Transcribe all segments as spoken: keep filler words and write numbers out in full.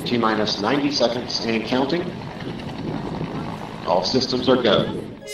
T-minus ninety seconds and counting. All systems are go.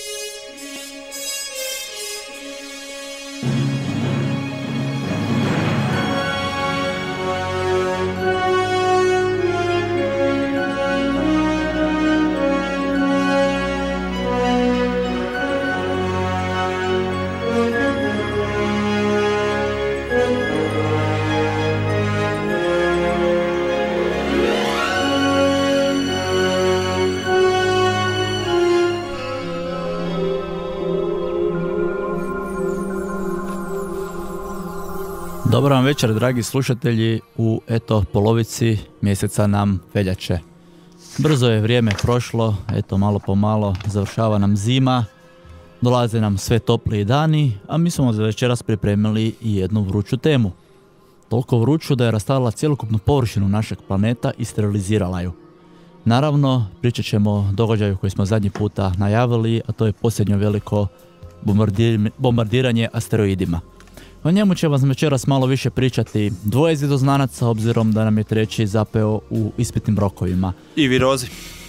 Dobar vam večer, dragi slušatelji, u eto polovici mjeseca nam veljače. Brzo je vrijeme prošlo, eto malo po malo završava nam zima, dolaze nam sve topliji dani, a mi smo za večeras pripremili i jednu vruću temu. Toliko vruću da je rastavila cjelokupnu površinu našeg planeta i sterilizirala ju. Naravno, pričat ćemo o događaju koji smo zadnji puta najavili, a to je posljednje veliko bombardir- bombardiranje asteroidima. O njemu će vam večeras malo više pričati dvoje zvijedoznanaca, obzirom da nam je treći zapeo u ispitnim rokovima. I virozi.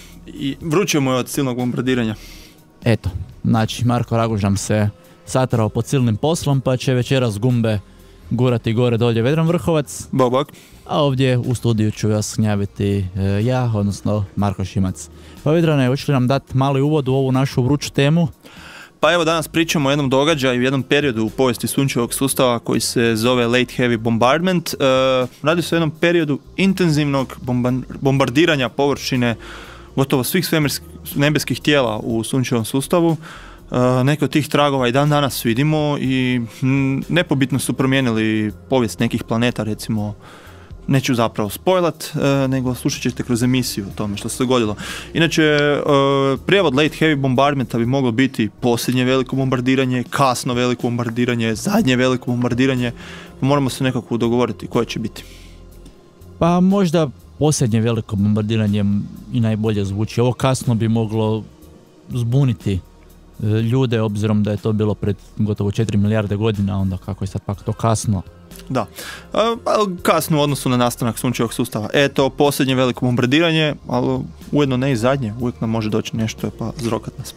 I vruće mu je od silnog bombardiranja. Eto, znači Marko Raguž nam se satrao pod silnim poslom, pa će večeras gumbe gurati gore dolje Vedran Vrhovac. Bog, bog. A ovdje u studiju ću vas gnjaviti e, ja, odnosno Marko Šimac. Pa Vedrane, hoćete nam dati mali uvod u ovu našu vruću temu? Pa evo, danas pričamo o jednom događaju, jednom periodu u povijesti sunčevog sustava koji se zove Late Heavy Bombardment. E, radi se o jednom periodu intenzivnog bomba- bombardiranja površine gotovo svih svemirskih nebeskih tijela u sunčevom sustavu. E, neke od tih tragova i dan danas vidimo i m, nepobitno su promijenili povijest nekih planeta, recimo. Neću zapravo spojlat, e, nego slušat ćete kroz emisiju o tome što se dogodilo. Inače, e, prijevod Late Heavy Bombardmenta bi moglo biti posljednje veliko bombardiranje, kasno veliko bombardiranje, zadnje veliko bombardiranje. Moramo se nekako dogovoriti koje će biti. Pa možda posljednje veliko bombardiranje i najbolje zvuči. Ovo kasno bi moglo zbuniti e, ljude, obzirom da je to bilo pred gotovo četiri milijarde godina, onda kako je sad pak to kasno. Da, kasno u odnosu na nastanak sunčevog sustava. Eto, posljednje veliko bombardiranje, ali ujedno ne i zadnje, uvijek nam može doći nešto pa zrokat nas.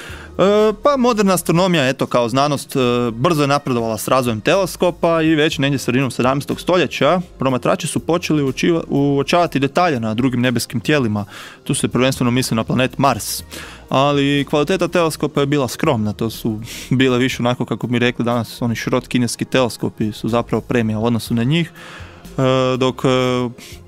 E, pa moderna astronomija, eto, kao znanost, e, brzo je napredovala s razvojem teleskopa i već negdje sredinom sedamnaestog stoljeća promatrači su počeli uočiva, uočavati detalje na drugim nebeskim tijelima. Tu se prvenstveno misli na planet Mars. Ali kvaliteta teleskopa je bila skromna, to su bile više onako kako bi rekli danas, oni šrot kineski teleskopi su zapravo premija u odnosu na njih, e, dok e,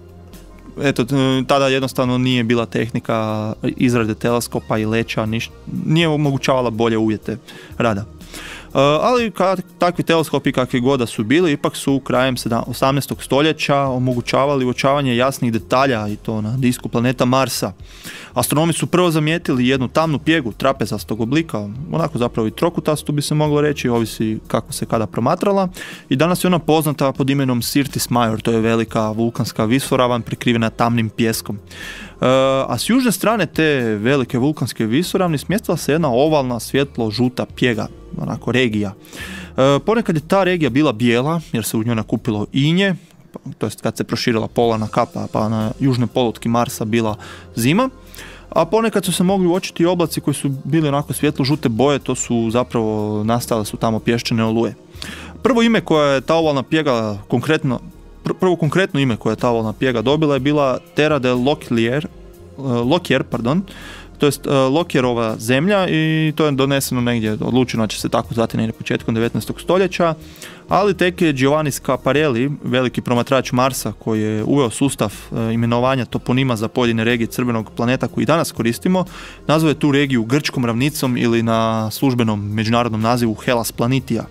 eto, tada jednostavno nije bila tehnika izrade teleskopa i leća, niš, nije omogućavala bolje uvjete rada. Uh, ali kad, takvi teleskopi kakvi god da su bili, ipak su krajem osamnaestog stoljeća omogućavali uočavanje jasnih detalja i to na disku planeta Marsa. Astronomi su prvo zamijetili jednu tamnu pjegu trapezastog oblika, onako zapravo i trokutastu bi se moglo reći, ovisi kako se kada promatrala, i danas je ona poznata pod imenom Syrtis Major, to je velika vulkanska visoravan prekrivena tamnim pjeskom. Uh, a s južne strane te velike vulkanske visoravni smjestila se jedna ovalna svjetlo žuta pjega, onako regija. Uh, ponekad je ta regija bila bijela jer se u njoj nakupilo inje, to jest kad se proširila polarna kapa pa na južnoj polutki Marsa bila zima, a ponekad su se mogli uočiti oblaci koji su bili onako svjetlo žute boje, to su zapravo nastale su tamo pješčane oluje. Prvo ime koje je ta ovalna pjega konkretno Prvo konkretno ime koje je ta ovalna pjega dobila je bila Terra de Lockyer, Lockyer, pardon, to jest Lockyerova zemlja, i to je doneseno negdje, odlučeno će se tako zvati negdje početkom devetnaestog stoljeća, ali tek je Giovanni Schiaparelli, veliki promatrač Marsa koji je uveo sustav imenovanja toponima za pojedine regije crvenog planeta koji danas koristimo, nazvao je tu regiju grčkom ravnicom ili na službenom međunarodnom nazivu Hellas Planitia.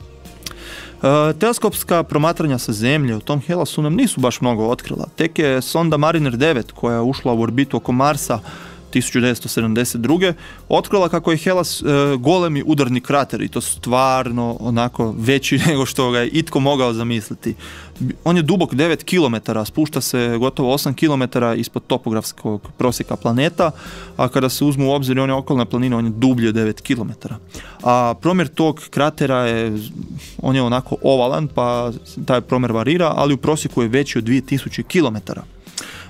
Uh, teleskopska promatranja sa Zemlje u tom Hellasu nam nisu baš mnogo otkrila. Tek je sonda Mariner devet, koja je ušla u orbitu oko Marsa tisuću devetsto sedamdeset druge otkrila kako je Hellas uh, golemi udarni krater, i to stvarno onako veći nego što ga je itko mogao zamisliti. On je dubok devet kilometara, spušta se gotovo osam kilometara ispod topografskog prosjeka planeta, a kada se uzmu u obzir one okolne planine, on je dublje devet kilometara. A promjer tog kratera je, on je onako ovalan, pa taj promjer varira, ali u prosjeku je veći od dvije tisuće kilometara.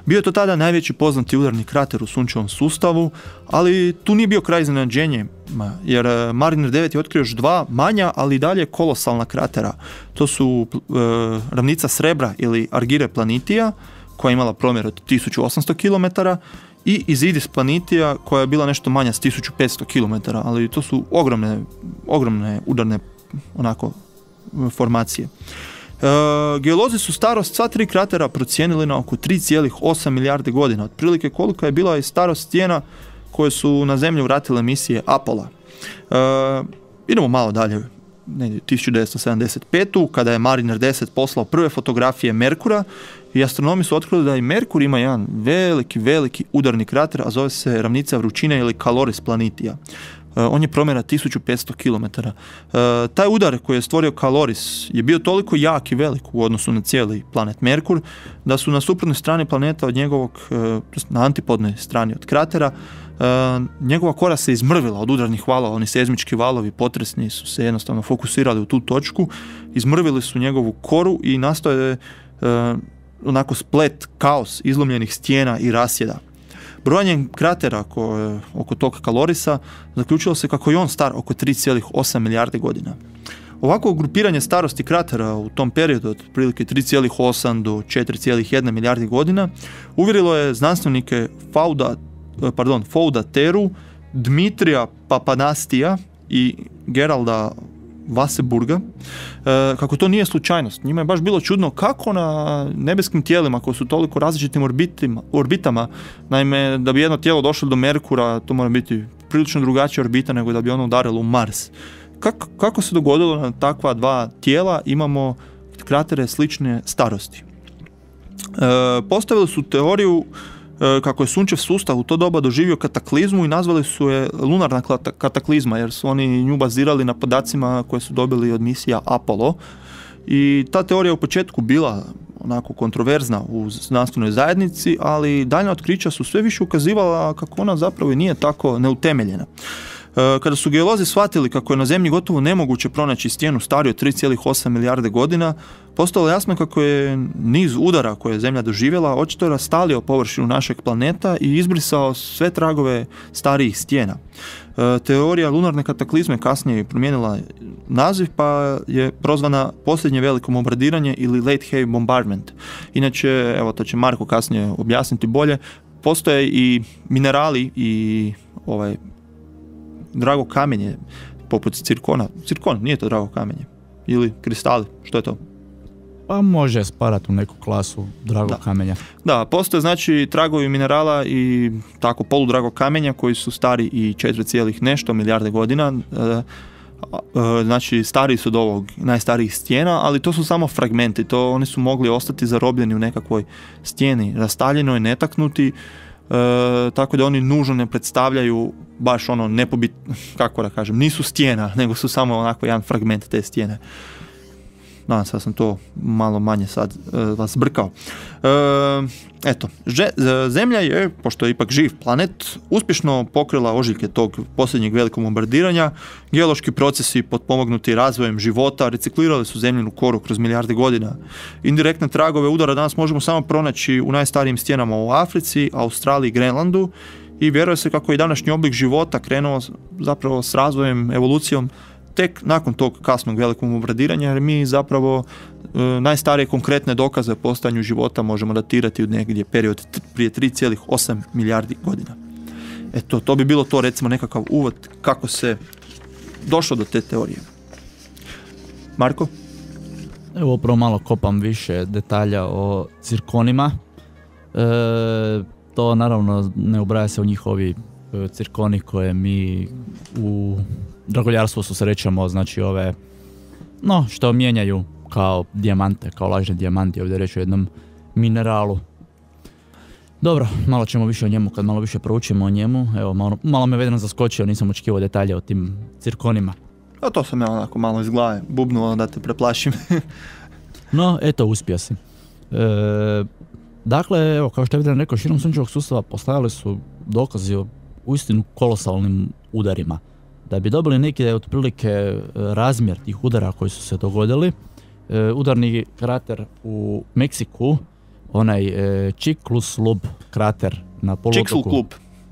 Bio je to tada najveći poznati udarni krater u sunčevom sustavu, ali tu nije bio kraj iznenađenja, jer Mariner devet je otkrio još dva manja, ali i dalje kolosalna kratera. To su e, ravnica Srebra ili Argyre Planitia, koja je imala promjer od tisuću osamsto kilometara, i Isidis Planitia, koja je bila nešto manja s tisuću petsto kilometara, ali to su ogromne, ogromne udarne onako formacije. E, geolozi su starost sva tri kratera procijenili na oko tri zarez osam milijarde godina, otprilike kolika je bila i starost stijena koje su na zemlju vratile misije Apollo. E, idemo malo dalje, ne, tisuću devetsto sedamdeset pete. kada je Mariner deset poslao prve fotografije Merkura, i astronomi su otkrili da i Merkur ima jedan veliki, veliki udarni krater, a zove se ravnica vrućine ili Caloris Planitia. On je promjera tisuću petsto kilometara. Taj udar koji je stvorio Caloris je bio toliko jak i velik u odnosu na cijeli planet Merkur, da su na suprotnoj strani planeta od njegovog, na antipodnoj strani od kratera, njegova kora se izmrvila od udarnih valova. Oni seizmički valovi potresni su se jednostavno fokusirali u tu točku, izmrvili su njegovu koru i nastao je onako splet, kaos izlomljenih stijena i rasjeda. Brojanjem kratera koje, oko tog Calorisa zaključilo se kako je on star oko tri zarez osam milijarde godina. Ovako grupiranje starosti kratera u tom periodu od prilike tri zarez osam do četiri zarez jedna milijardi godina uvjerilo je znanstvenike Fauda, pardon, Fouda Teru, Dmitrija Papanastija i Geralda Vaseburga, kako to nije slučajnost. Njima je baš bilo čudno kako na nebeskim tijelima koji su toliko različitim orbitima, orbitama, naime da bi jedno tijelo došlo do Merkura, to mora biti prilično drugačija orbita nego da bi ono udarilo u Mars. Kako, kako se dogodilo na takva dva tijela imamo kratere slične starosti? E, postavili su teoriju kako je sunčev sustav u to doba doživio kataklizmu i nazvali su je lunarna kataklizma, jer su oni nju bazirali na podacima koje su dobili od misija Apollo. I ta teorija je u početku bila onako kontroverzna u znanstvenoj zajednici, ali daljnja otkrića su sve više ukazivala kako ona zapravo i nije tako neutemeljena. Kada su geolozi shvatili kako je na zemlji gotovo nemoguće pronaći stijenu stariju od tri zarez osam milijarde godina, postalo jasno kako je niz udara koje je zemlja doživjela očito rastalio površinu našeg planeta i izbrisao sve tragove starijih stijena. Teorija lunarne kataklizme kasnije je promijenila naziv, pa je prozvana posljednje veliko bombardiranje ili Late Heavy Bombardment. Inače, evo to će Marko kasnije objasniti bolje, postoje i minerali i ovaj drago kamenje poput cirkona. Cirkon, nije to drago kamenje. Ili kristali, što je to? Pa može spadati u neku klasu drago da. kamenja. Da, postoje znači tragovi minerala i tako poludrago kamenja koji su stari i četiri zarez nešto milijarde godina. E, znači stariji su od ovog najstarijih stijena, ali to su samo fragmenti. To oni su mogli ostati zarobljeni u nekakvoj stijeni, rastaljenoj, netaknuti. E, tako da oni nužno ne predstavljaju baš ono nepobit, kako da kažem, nisu stijena, nego su samo onako jedan fragment te stijene. Nadam se da sam to malo manje sad e, vas brkao. E, eto, že, Zemlja je, pošto je ipak živ planet, uspješno pokrila ožiljke tog posljednjeg velikog bombardiranja. Geološki procesi potpomognuti razvojem života reciklirali su zemljinu koru kroz milijarde godina. Indirektne tragove udara danas možemo samo pronaći u najstarijim stijenama u Africi, Australiji i Grenlandu i vjeruje se kako je današnji oblik života krenuo zapravo s razvojem, evolucijom tek nakon tog kasnog velikog bombardiranja, jer mi zapravo e, najstarije konkretne dokaze o postojanju života možemo datirati u negdje period t- prije tri zarez osam milijardi godina. Eto, to bi bilo to, recimo, nekakav uvod kako se došlo do te teorije. Marko? Evo, upravo malo kopam više detalja o cirkonima. E, to naravno ne ubraja se u njihovi e, cirkoni koje mi u draguljarstvu susrećemo, znači ove, no, što mijenjaju kao dijamante, kao lažne dijamanti, ovdje reći o jednom mineralu. Dobro, malo ćemo više o njemu, kad malo više proučimo o njemu. Evo, malo, malo me vedno zaskočio, nisam očekivao detalje o tim cirkonima. A to sam ja onako malo iz glave bubnuo da te preplašim. No, eto, uspio si. E, dakle, evo, kao što je vidim rekao, širom sunčevog sustava postojali su dokazi o uistinu kolosalnim udarima. Da bi dobili neki otprilike razmjer tih udara koji su se dogodili, udarni krater u Meksiku, onaj e, Chicxulub krater na poluotoku. Chicxulub.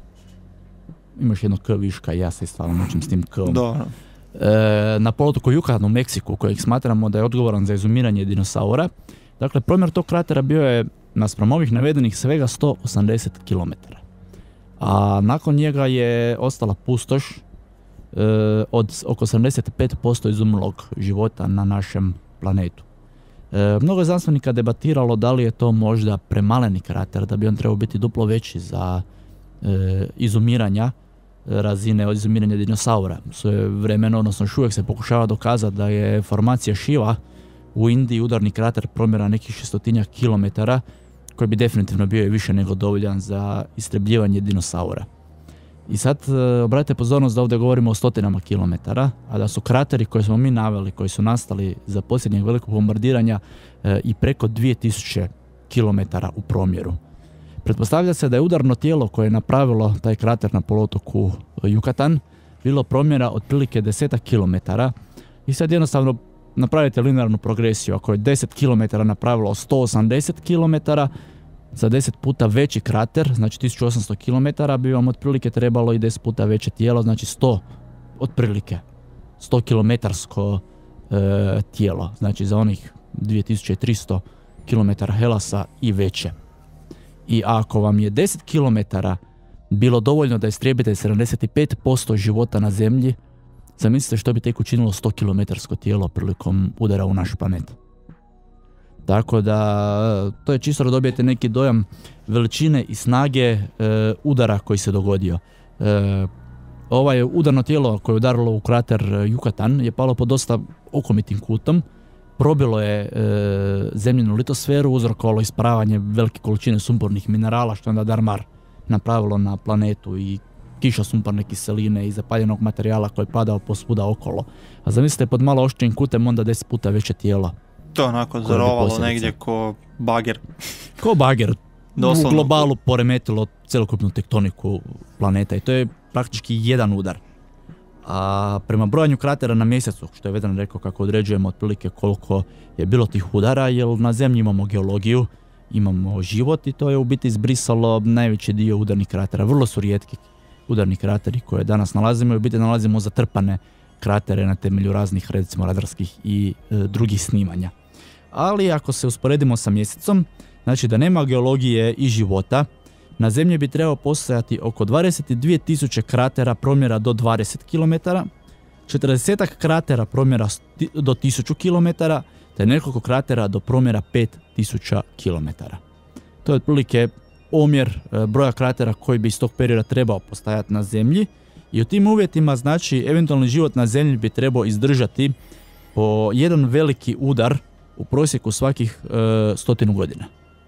Imaš jedno k viška, ja se stvarno mučim s tim k-om. Dobro. E, na poluotoku Yucatan u Meksiku, kojeg smatramo da je odgovoran za izumiranje dinosaura. Dakle, promjer tog kratera bio je naspram ovih navedenih svega sto osamdeset kilometara. A nakon njega je ostala pustoš e, od oko osamdeset pet posto izumrlog života na našem planetu. E, mnogo je znanstvenika debatiralo da li je to možda premaleni krater, da bi on trebao biti duplo veći za e, izumiranja razine od izumiranja dinosaura. Svoje vremeno, odnosno još uvijek se pokušava dokazati da je formacija Shiva u Indiji udarni krater promjera nekih šestotinja kilometara, koji bi definitivno bio i više nego dovoljan za istrebljivanje dinosaura. I sad obratite pozornost da ovdje govorimo o stotinama kilometara, a da su krateri koje smo mi naveli, koji su nastali za posljednjeg velikog bombardiranja e, i preko dvije tisuće kilometara u promjeru. Pretpostavlja se da je udarno tijelo koje je napravilo taj krater na poluotoku Yucatan bilo promjera otprilike desetak kilometara i sad jednostavno napravite linearnu progresiju. Ako je deset kilometara napravilo sto osamdeset kilometara, za deset puta veći krater, znači tisuću osamsto kilometara, bi vam otprilike trebalo i deset puta veće tijelo, znači sto otprilike, sto kilometarsko e, tijelo, znači za onih dvije tisuće tristo kilometara helasa i veće. I ako vam je deset kilometara bilo dovoljno da istrijebite sedamdeset pet posto života na zemlji, zamislite što bi tek učinilo sto kilometarsko tijelo prilikom udara u naš planet. Tako da, to je čisto da dobijete neki dojam veličine i snage e, udara koji se dogodio. E, ovaj udarno tijelo koje je udarilo u krater Yucatan je palo pod dosta okomitim kutom, probilo je e, zemljinu litosferu, uzrokovalo isparavanje velike količine sumpornih minerala, što je onda Darmar napravilo na planetu i kiša sumporne kiseline i zapaljenog materijala koji je padao posvuda okolo. A zamislite pod malo oštrim kutem onda deset puta veće tijelo. To je onako zarovalo negdje ko bager. Ko bager. Doslovno. U globalu poremetilo celokupnu tektoniku planeta i to je praktički jedan udar. A prema brojanju kratera na mjesecu, što je Vedran rekao kako određujemo otprilike koliko je bilo tih udara, jer na zemlji imamo geologiju, imamo život i to je u biti izbrisalo najveći dio udarnih kratera. Vrlo su rijetki udarni krateri koje danas nalazimo i u biti nalazimo zatrpane kratere na temelju raznih recimo radarskih i e, drugih snimanja. Ali ako se usporedimo sa mjesecom, znači da nema geologije i života, na zemlji bi trebao postojati oko dvadeset dvije tisuće kratera promjera do dvadeset kilometara, četrdeset kratera promjera do tisuću kilometara, te nekoliko kratera do promjera pet tisuća kilometara. To je otprilike omjer e, broja kratera koji bi iz tog perioda trebao postajati na zemlji i u tim uvjetima znači eventualni život na zemlji bi trebao izdržati po jedan veliki udar u prosjeku svakih e, stotinu godina.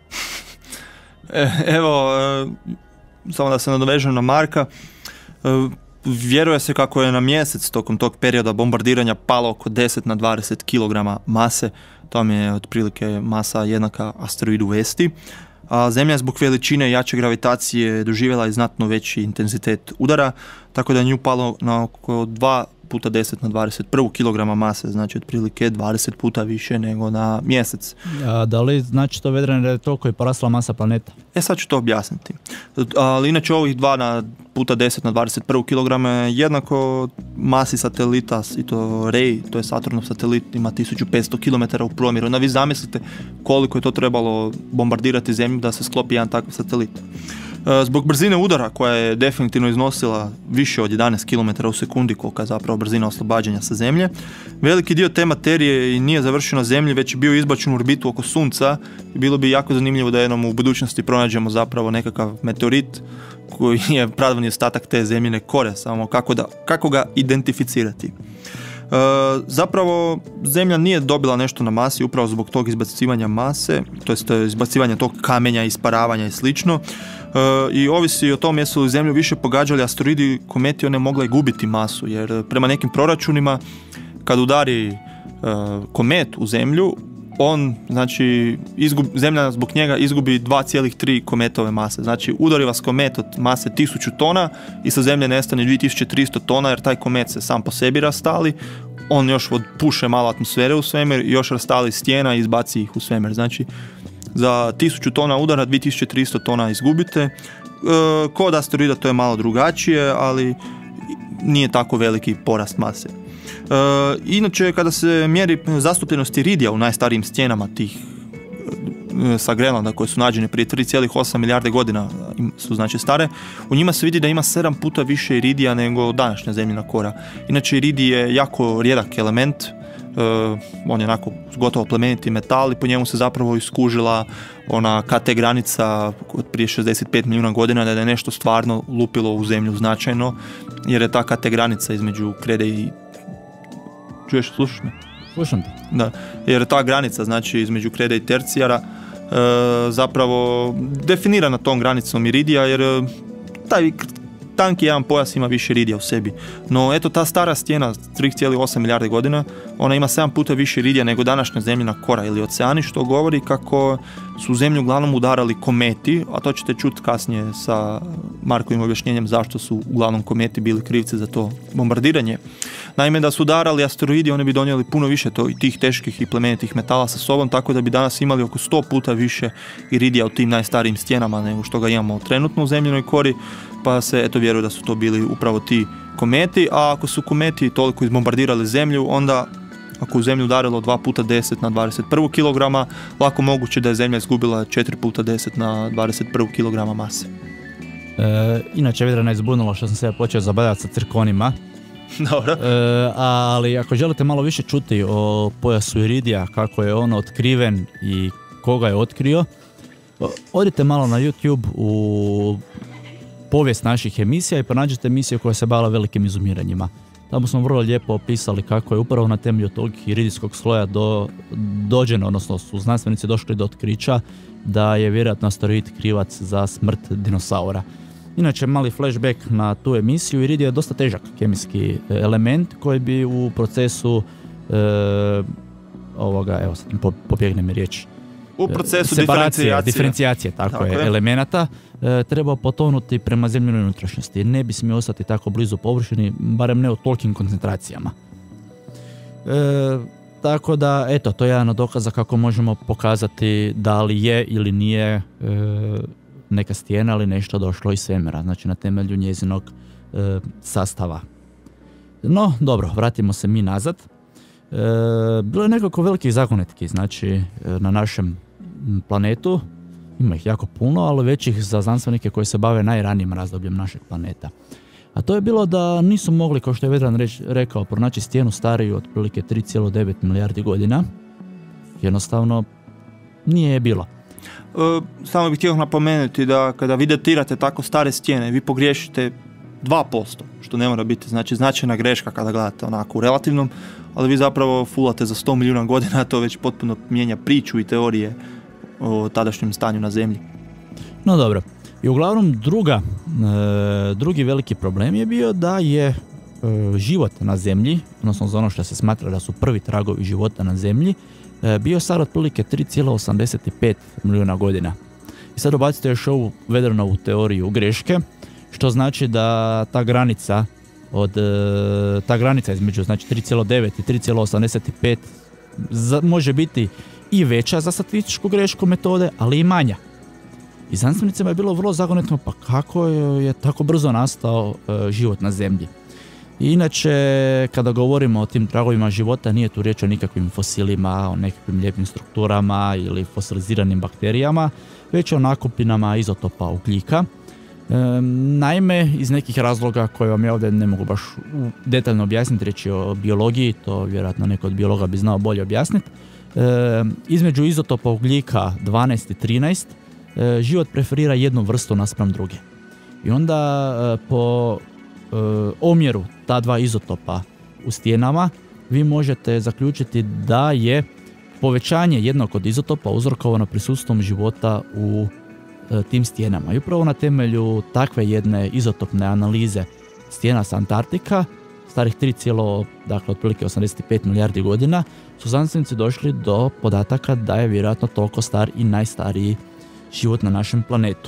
E, evo, e, samo da se nadovežem na Marka, e, vjeruje se kako je na mjesec tokom tog perioda bombardiranja palo oko deset na dvadeset kilograma mase, to mi je otprilike masa jednaka asteroidu Vesti. A Zemlja zbog veličine i jače gravitacije doživjela je znatno veći intenzitet udara, tako da je nju palo na oko dva puta deset na dvadeset jedan kilograma mase, znači otprilike dvadeset puta više nego na mjesec. A da li znači to, Vedrane, da je toliko je porasla masa planeta? E sad ću to objasniti. Ali inače ovih dva na puta deset na dvadeset jedan kilograma je jednako masi satelita, i to Rey, to je Saturnov satelit, ima tisuću petsto kilometara u promjeru. Onda vi zamislite koliko je to trebalo bombardirati Zemlju da se sklopi jedan takav satelit. Zbog brzine udara koja je definitivno iznosila više od jedanaest kilometara u sekundi, kolika je zapravo brzina oslobađanja sa Zemlje, veliki dio te materije nije završio na Zemlji, već je bio izbačen u orbitu oko Sunca i bilo bi jako zanimljivo da jednom u budućnosti pronađemo zapravo nekakav meteorit koji je pradavni ostatak te zemljine kore, samo kako, da, kako ga identificirati. E, zapravo Zemlja nije dobila nešto na masi upravo zbog tog izbacivanja mase, to jest izbacivanja tog kamenja, isparavanja i slično. E, I ovisi o tom jesu li Zemlju više pogađali asteroidi, kometi, one mogle gubiti masu, jer prema nekim proračunima kad udari e, komet u Zemlju, on, znači, izgub, Zemlja zbog njega izgubi dva zarez tri kometove mase. Znači, udari vas komet od mase tisuću tona i sa Zemlje nestane dvije tisuće tristo tona, jer taj komet se sam po sebi rastali, on još odpuše malo atmosfere u svemir i još rastali stijena i izbaci ih u svemir. Znači, za tisuću tona udara dvije tisuće tristo tona izgubite. E, kod asteroida to je malo drugačije, ali nije tako veliki porast mase. E, inače, kada se mjeri zastupljenost iridija u najstarijim stjenama tih sa Grenlanda koje su nađene prije tri zarez osam milijarde godina su znači stare, u njima se vidi da ima sedam puta više iridija nego današnja zemljina kora. Inače, iridij je jako rijedak element, uh, on je onako gotovo plemeniti metal i po njemu se zapravo iskužila ona K T granica od prije šezdeset pet milijuna godina, da je nešto stvarno lupilo u zemlju značajno, jer je ta K T granica između krede i... Čuješ, slušaš me? Slušam te. Da, jer ta granica, znači između kreda i tercijara, e, zapravo definirana tom granicom iridija, jer e, taj tanki jedan pojas ima više iridija u sebi. No eto, ta stara stijena tri zarez osam milijarde godina, ona ima sedam puta više iridija nego današnja zemljina kora ili oceani, što govori kako su u zemlju uglavnom udarali kometi, a to ćete čuti kasnije sa Markovim objašnjenjem zašto su uglavnom kometi bili krivci za to bombardiranje. Naime, da su udarali asteroidi, oni bi donijeli puno više to, i tih teških i plemenitih metala sa sobom, tako da bi danas imali oko sto puta više iridija u tim najstarijim stjenama nego što ga imamo trenutno u zemljinoj kori, pa se eto vjeruje da su to bili upravo ti kometi, a ako su kometi toliko izbombardirali zemlju, onda ako u zemlju udarilo dva puta deset na dvadeset jedan kilograma, lako moguće da je zemlja izgubila četiri puta deset na dvadeset jedan kilograma mase. E, inače, Vedrana je zbunilo što sam se počeo zabavljati sa cirkonima. Dobro. E, ali ako želite malo više čuti o pojasu iridija, kako je on otkriven i koga je otkrio, odite malo na YouTube u povijest naših emisija i pronađite emisije koja se bavila velikim izumiranjima. Tamo smo vrlo lijepo opisali kako je upravo na temelju tog iridijskog sloja do, dođeno, odnosno su znanstvenici došli do otkrića da je vjerojatno asteroid krivac za smrt dinosaura. Inače, mali flashback na tu emisiju, iridij je dosta težak kemijski element koji bi u procesu e, ovoga, evo sad pobjegne mi riječ, u procesu separacije, diferencijacije tako, tako je, je. elemenata e, treba potonuti prema zemljinoj unutrašnjosti. Ne bi smio ostati tako blizu površini, barem ne u tolikim koncentracijama. E, tako da, eto, to je jedan od dokaza kako možemo pokazati da li je ili nije e, neka stijena ili nešto došlo iz svemira, znači na temelju njezinog e, sastava. No, dobro, vratimo se mi nazad. E, bilo je nekoliko velikih zagonetki, znači e, na našem planetu, ima ih jako puno, ali većih za znanstvenike koji se bave najranijim razdobljem našeg planeta. A to je bilo da nisu mogli, kao što je Vedran reć, rekao, pronaći stijenu stariju otprilike tri zarez devet milijardi godina. Jednostavno, nije je bilo. E, samo bih htio napomenuti da kada vi datirate tako stare stijene, vi pogriješite dva posto, što ne mora biti znači značajna greška kada gledate onako u relativnom, ali vi zapravo fulate za sto milijuna godina, to već potpuno mijenja priču i teorije o tadašnjem stanju na zemlji. No dobro. I uglavnom druga, e, drugi veliki problem je bio da je e, život na zemlji, odnosno za ono što se smatra da su prvi tragovi života na zemlji, e, bio sad otprilike tri zarez osamdeset pet milijuna godina. I sad ubacite još ovu Vedranovu teoriju greške, što znači da ta granica od e, ta granica između znači tri zarez devet i tri zarez osamdeset pet za, može biti i veća za statističku grešku metode, ali i manja. I znanstvenicima je bilo vrlo zagonetno, pa kako je, je tako brzo nastao e, život na zemlji. I inače, kada govorimo o tim tragovima života, nije tu riječ o nikakvim fosilima, o nekakvim lijepim strukturama ili fosiliziranim bakterijama, već o nakupinama izotopa ugljika. E, naime, iz nekih razloga koje vam ja ovdje ne mogu baš detaljno objasniti, reći o biologiji, to vjerojatno neko od biologa bi znao bolje objasniti, e, između izotopa ugljika dvanaest i trinaest e, život preferira jednu vrstu naspram druge. I onda e, po e, omjeru ta dva izotopa u stijenama vi možete zaključiti da je povećanje jednog od izotopa uzrokovano prisustvom života u tim stijenama. I upravo na temelju takve jedne izotopne analize stijena sa Antarktika, starih tri zarez dakle otprilike osamdeset pet milijardi godina, su znanstvenici došli do podataka da je vjerojatno toliko star i najstariji život na našem planetu.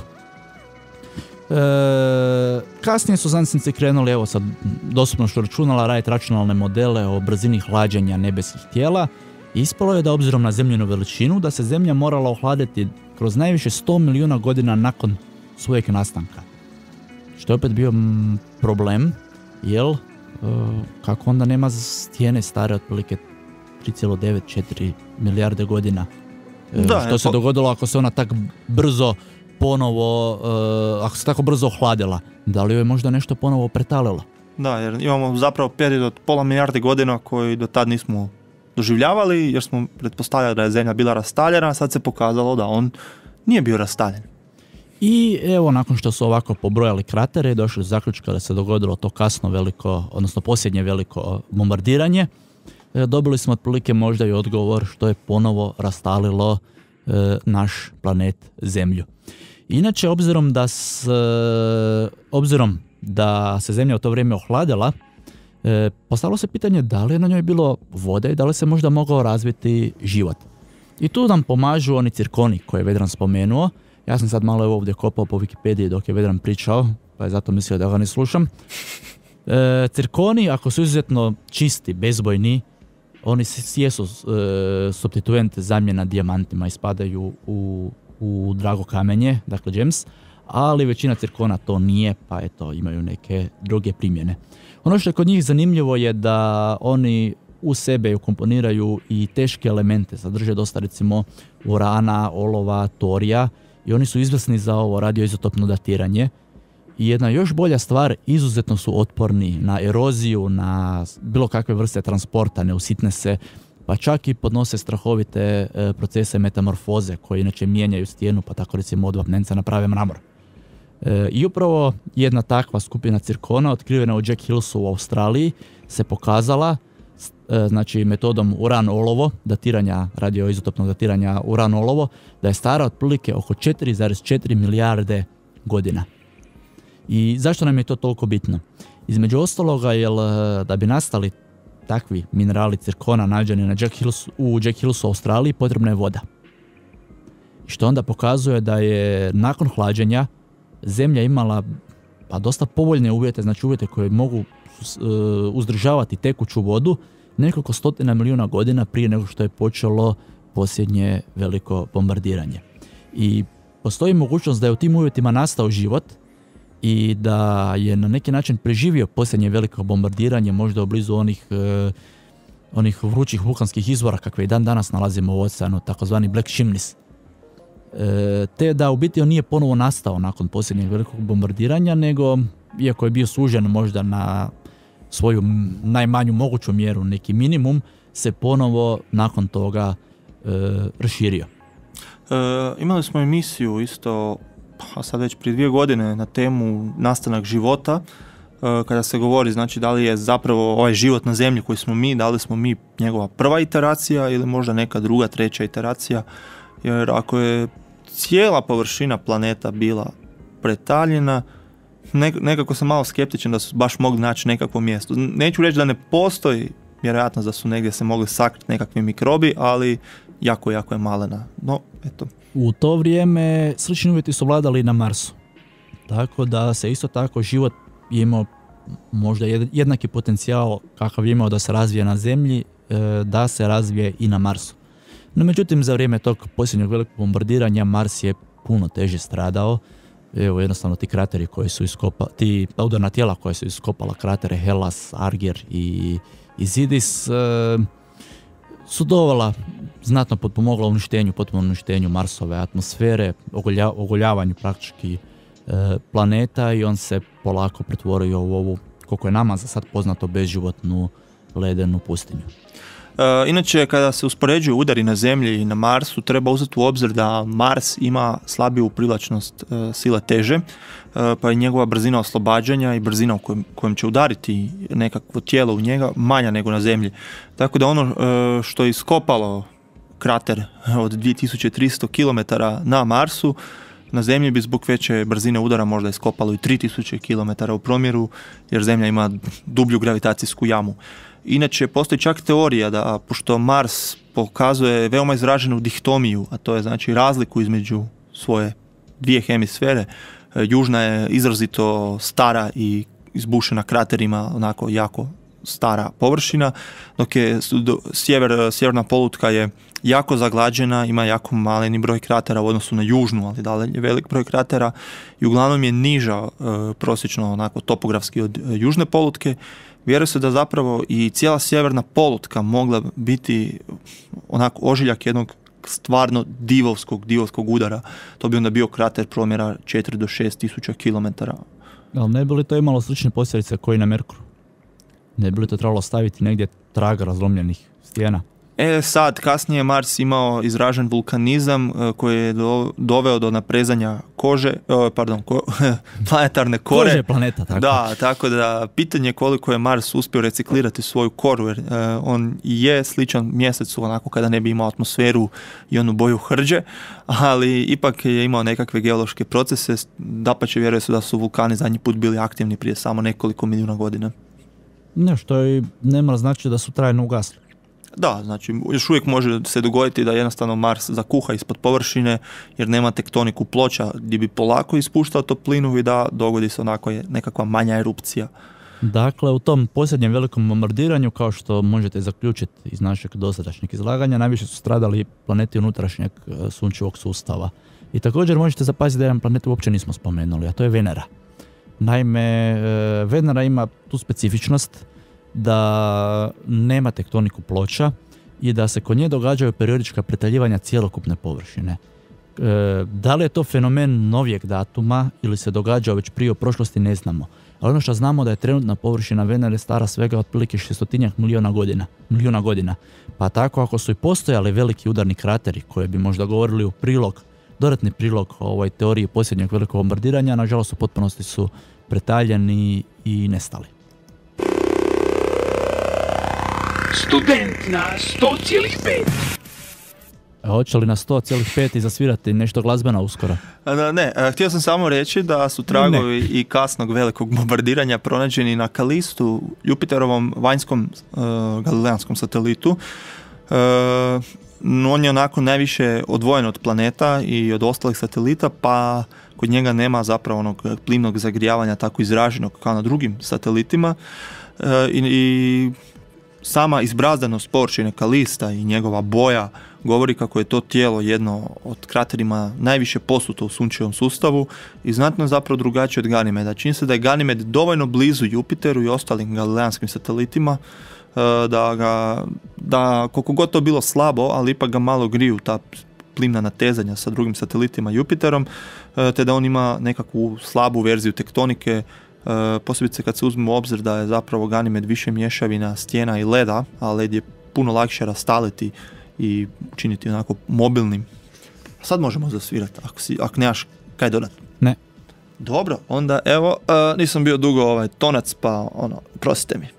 E, kasnije su znanstvenici krenuli, evo sad dostupnošću računala, raditi računalne modele o brzini hlađenja nebeskih tijela Ispalo je da obzirom na zemljinu veličinu, da se zemlja morala ohladiti kroz najviše sto milijuna godina nakon svojeg nastanka. Što je opet bio m, problem, jel, e, kako onda nema stijene stare otprilike tri zarez devet četiri milijarde godina. E, Da, što je, se po- dogodilo ako se ona tak brzo ponovo, e, ako se tako brzo ohladila? Da li joj je možda nešto ponovo pretalilo? Da, jer imamo zapravo period od pola milijarde godina koji do tad nismo doživljavali, jer smo pretpostavljali da je zemlja bila rastaljena, a sad se pokazalo da on nije bio rastaljen. I evo, nakon što su ovako pobrojali kratere, došli do zaključka da se dogodilo to kasno veliko, odnosno posljednje veliko bombardiranje, e, dobili smo otprilike možda i odgovor što je ponovo rastalilo e, naš planet Zemlju. Inače, obzirom da, s, e, obzirom da se Zemlja u to vrijeme ohladila, e, postavilo se pitanje da li je na njoj bilo vode i da li se možda mogao razviti život. I tu nam pomažu oni cirkoni koje je Vedran spomenuo. Ja sam sad malo evo ovdje kopao po Wikipediji dok je Vedran pričao, pa je zato mislio da ga ne slušam. E, cirkoni, ako su izuzetno čisti, bezbojni, oni s- jesu e, supstituent zamjena dijamantima i spadaju u, u drago kamenje, dakle gems, ali većina cirkona to nije, pa eto, imaju neke druge primjene. Ono što je kod njih zanimljivo je da oni u sebe ukomponiraju i teške elemente, sadrže dosta recimo urana, olova, torija i oni su izvrsni za ovo radioizotopno datiranje. I jedna još bolja stvar, izuzetno su otporni na eroziju, na bilo kakve vrste transporta, ne usitne se, pa čak i podnose strahovite e, procese metamorfoze koji inače mijenjaju stijenu, pa tako recimo od vapnenca naprave mramor. E, I upravo jedna takva skupina cirkona otkrivena u Jack Hillsu u Australiji se pokazala s- e, znači metodom uran-olovo, datiranja, radioizotopnog datiranja uran-olovo, da je stara otprilike oko četiri zarez četiri milijarde godina. I zašto nam je to toliko bitno? Između ostaloga, jel, e, da bi nastali takvi minerali cirkona nađeni na Jack Hills, u Jack Hillsu u Australiji potrebna je voda. Što onda pokazuje da je nakon hlađenja zemlja imala pa dosta povoljne uvjete, znači uvjete koje mogu s- e, uzdržavati tekuću vodu nekoliko stotina milijuna godina prije nego što je počelo posljednje veliko bombardiranje. I postoji mogućnost da je u tim uvjetima nastao život i da je na neki način preživio posljednje veliko bombardiranje, možda u blizu onih, e, onih vrućih vulkanskih izvora kakve i dan danas nalazimo u oceanu, takozvani Black Chimneys. E, te da u biti on nije ponovo nastao nakon posljednjeg velikog bombardiranja, nego, iako je bio sužen možda na svoju m- najmanju moguću mjeru, neki minimum, se ponovo nakon toga e, raširio. E, imali smo emisiju isto, pa sad već prije dvije godine, na temu nastanak života, e, kada se govori, znači, da li je zapravo ovaj život na zemlji koji smo mi, da li smo mi njegova prva iteracija ili možda neka druga, treća iteracija, jer ako je cijela površina planeta bila pretaljena, nek- nekako sam malo skeptičan da su baš mogli naći nekakvo mjesto. Neću reći da ne postoji vjerojatnost da su negdje se mogli sakriti nekakvi mikrobi, ali jako, jako je malena. No, eto. U to vrijeme slični uvjeti su vladali i na Marsu. Tako da se isto tako život je imao možda jed- jednaki potencijal kakav je imao da se razvije na Zemlji, e, da se razvije i na Marsu. No međutim, za vrijeme tog posljednjeg velikog bombardiranja Mars je puno teže stradao. Evo, jednostavno ti krateri koji su iskopali, ti udarna tijela koja su iskopala kratere Hellas, Arger i, i Zidis, e, su dovela, znatno potpomogla uništenju, potpunom uništenju Marsove atmosfere, ogolja, ogoljavanju praktički e, planeta i on se polako pretvorio u ovu, koliko je nama za sad poznato, bezživotnu ledenu pustinju. E, inače, kada se uspoređuju udari na Zemlji i na Marsu, treba uzeti u obzir da Mars ima slabiju privlačnost e, sile teže, e, pa je njegova brzina oslobađanja i brzina u kojem, kojom će udariti nekakvo tijelo u njega manja nego na Zemlji. Tako da ono e, što je iskopalo krater od dvije tisuće tristo kilometara na Marsu, na Zemlji bi zbog veće brzine udara možda iskopalo i tri tisuće kilometara u promjeru, jer Zemlja ima dublju gravitacijsku jamu. Inače, postoji čak teorija da, pošto Mars pokazuje veoma izraženu dihtomiju, a to je znači razliku između svoje dvije hemisfere, e, južna je izrazito stara i izbušena kraterima, onako jako stara površina, dok je sjever, sjeverna polutka je jako zaglađena, ima jako maleni broj kratera u odnosu na južnu, ali dalje velik broj kratera i uglavnom je niža e, prosječno onako topografski od e, južne polutke. Vjeruje se da zapravo i cijela sjeverna polutka mogla biti onako ožiljak jednog stvarno divovskog, divovskog udara. To bi onda bio krater promjera četiri do šest tisuća kilometara. Ali ne bi li to imalo slične posljedice koji na Merkuru? Ne bi li to trebalo staviti negdje traga razlomljenih stijena? E sad, kasnije je Mars imao izražen vulkanizam koji je do, doveo do naprezanja kože, o, pardon, ko, planetarne kore. Kože planeta, tako. Da, tako da pitanje je koliko je Mars uspio reciklirati svoju koru, jer e, on je sličan mjesecu onako kada ne bi imao atmosferu i onu boju hrđe, ali ipak je imao nekakve geološke procese, dapače vjeruje se da su vulkani zadnji put bili aktivni prije samo nekoliko milijuna godina. Ne, što i ne mora znači da su trajno ugasli. Da, znači još uvijek može se dogoditi da jednostavno Mars zakuha ispod površine jer nema tektoniku ploča gdje bi polako ispuštao toplinu i da dogodi se onako je nekakva manja erupcija. Dakle, u tom posljednjem velikom bombardiranju, kao što možete zaključiti iz našeg dosadašnjeg izlaganja, najviše su stradali planeti unutrašnjeg sunčevog sustava. I također možete zapaziti da jedan planet uopće nismo spomenuli, a to je Venera. Naime, Venera ima tu specifičnost da nema tektoniku ploča i da se kod nje događaju periodička pretaljivanja cjelokupne površine. E, da li je to fenomen novijeg datuma ili se događa već prije u prošlosti, ne znamo. Ali ono što znamo da je trenutna površina Venere stara svega otprilike šestotinjak milijuna godina, milijuna godina. Pa tako ako su i postojali veliki udarni krateri koji bi možda govorili u prilog, dodatni prilog ovoj teoriji posljednjeg velikog bombardiranja, nažalost u potpunosti su pretaljeni i nestali. Student na sto zarez pet. Hoće li na sto zarez pet i zasvirati nešto glazbeno uskoro? Ne, htio sam samo reći da su tragovi ne. i kasnog velikog bombardiranja pronađeni na Kalistu, Jupiterovom vanjskom uh, galilejanskom satelitu. Uh, on je onako najviše odvojen od planeta i od ostalih satelita, pa kod njega nema zapravo onog plimnog zagrijavanja tako izraženog kao na drugim satelitima. Uh, i, i sama izbrazdanost površine Kalista i njegova boja govori kako je to tijelo jedno od kraterima najviše posuto u sunčevom sustavu i znatno zapravo drugačije od Ganimeda. Čini se da je Ganimed dovoljno blizu Jupiteru i ostalim galilejanskim satelitima da ga, da koliko god to bilo slabo, ali ipak ga malo griju ta plimna natezanja sa drugim satelitima Jupiterom, te da on ima nekakvu slabu verziju tektonike. Uh, posebice kad se uzme u obzir da je zapravo Ganimed više mješavina stijena i leda, a led je puno lakše rastaliti i učiniti onako mobilnim. Sad možemo zasvirati, ako, si, ako nemaš kaj dodati. Ne. Dobro, onda evo, uh, nisam bio dugo ovaj tonac, pa ono, prostite mi.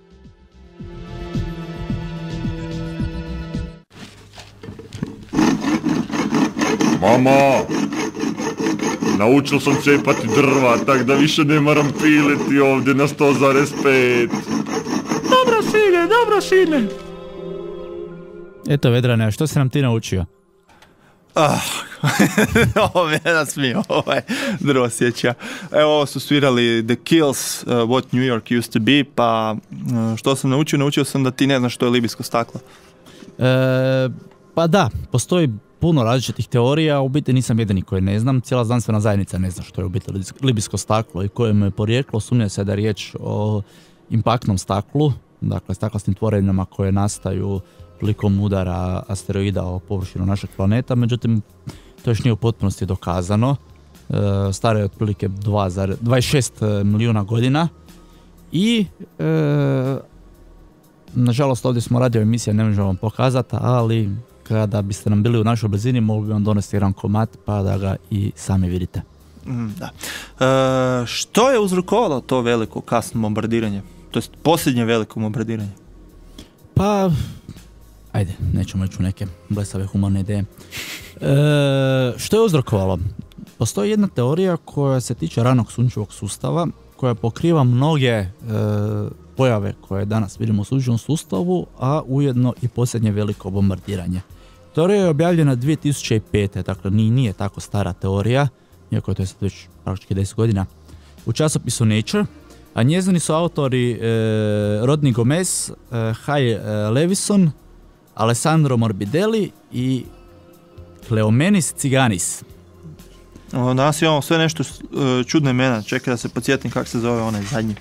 Mama! Naučil sam cepati drva, tak da više ne moram piliti ovdje na sto zarez pet. Dobro, sine, dobro, sine. Eto, Vedrane, što si nam ti naučio? Ah, ovo me nasmio, ovaj drvo sjeća. Evo, ovo su svirali The Kills, uh, What New York Used to Be, pa uh, što sam naučio? Naučio sam da ti ne znaš što je libijsko staklo. E, pa da, postoji puno različitih teorija, u biti nisam jedini koji ne znam, cijela znanstvena zajednica ne zna što je u biti libijsko staklo i kojemu je porijeklo. Sumnja se da je riječ o impaktnom staklu, dakle staklastim tvorevinama koje nastaju prilikom udara asteroida o površinu našeg planeta, međutim to još nije u potpunosti dokazano. E, staro je otprilike dvadeset šest milijuna godina i e, nažalost ovdje smo radio emisije, ne možemo vam pokazati, ali kada biste nam bili u našoj blizini, mogli bi vam donesti jedan komad pa da ga i sami vidite. Mm, da. E, što je uzrokovalo to veliko kasno bombardiranje? To je posljednje veliko bombardiranje? Pa, ajde, nećemo ići u neke blesave humane ideje. E, što je uzrokovalo? Postoji jedna teorija koja se tiče ranog sunčevog sustava, koja pokriva mnoge e, pojave koje danas vidimo u sunčevom sustavu, a ujedno i posljednje veliko bombardiranje. Teorija je objavljena dvije tisuće pete. Dakle nije, nije tako stara teorija, iako je to sad već praktički deset godina, u časopisu Nature. A njezini su autori e, Rodney Gomez, e, Hay Levison, Alessandro Morbidelli i Kleomenis Ciganis. O, danas imamo sve nešto uh, čudne imena, čekaj da se podsjetim kako se zove onaj zadnji.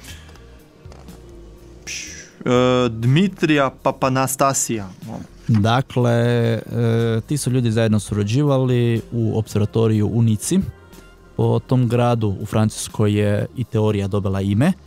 Pš, uh, Dmitrija Papanastasija. Dakle, e, ti su ljudi zajedno surađivali u observatoriju u Nici. Po tom gradu u Francuskoj je i teorija dobila ime. E,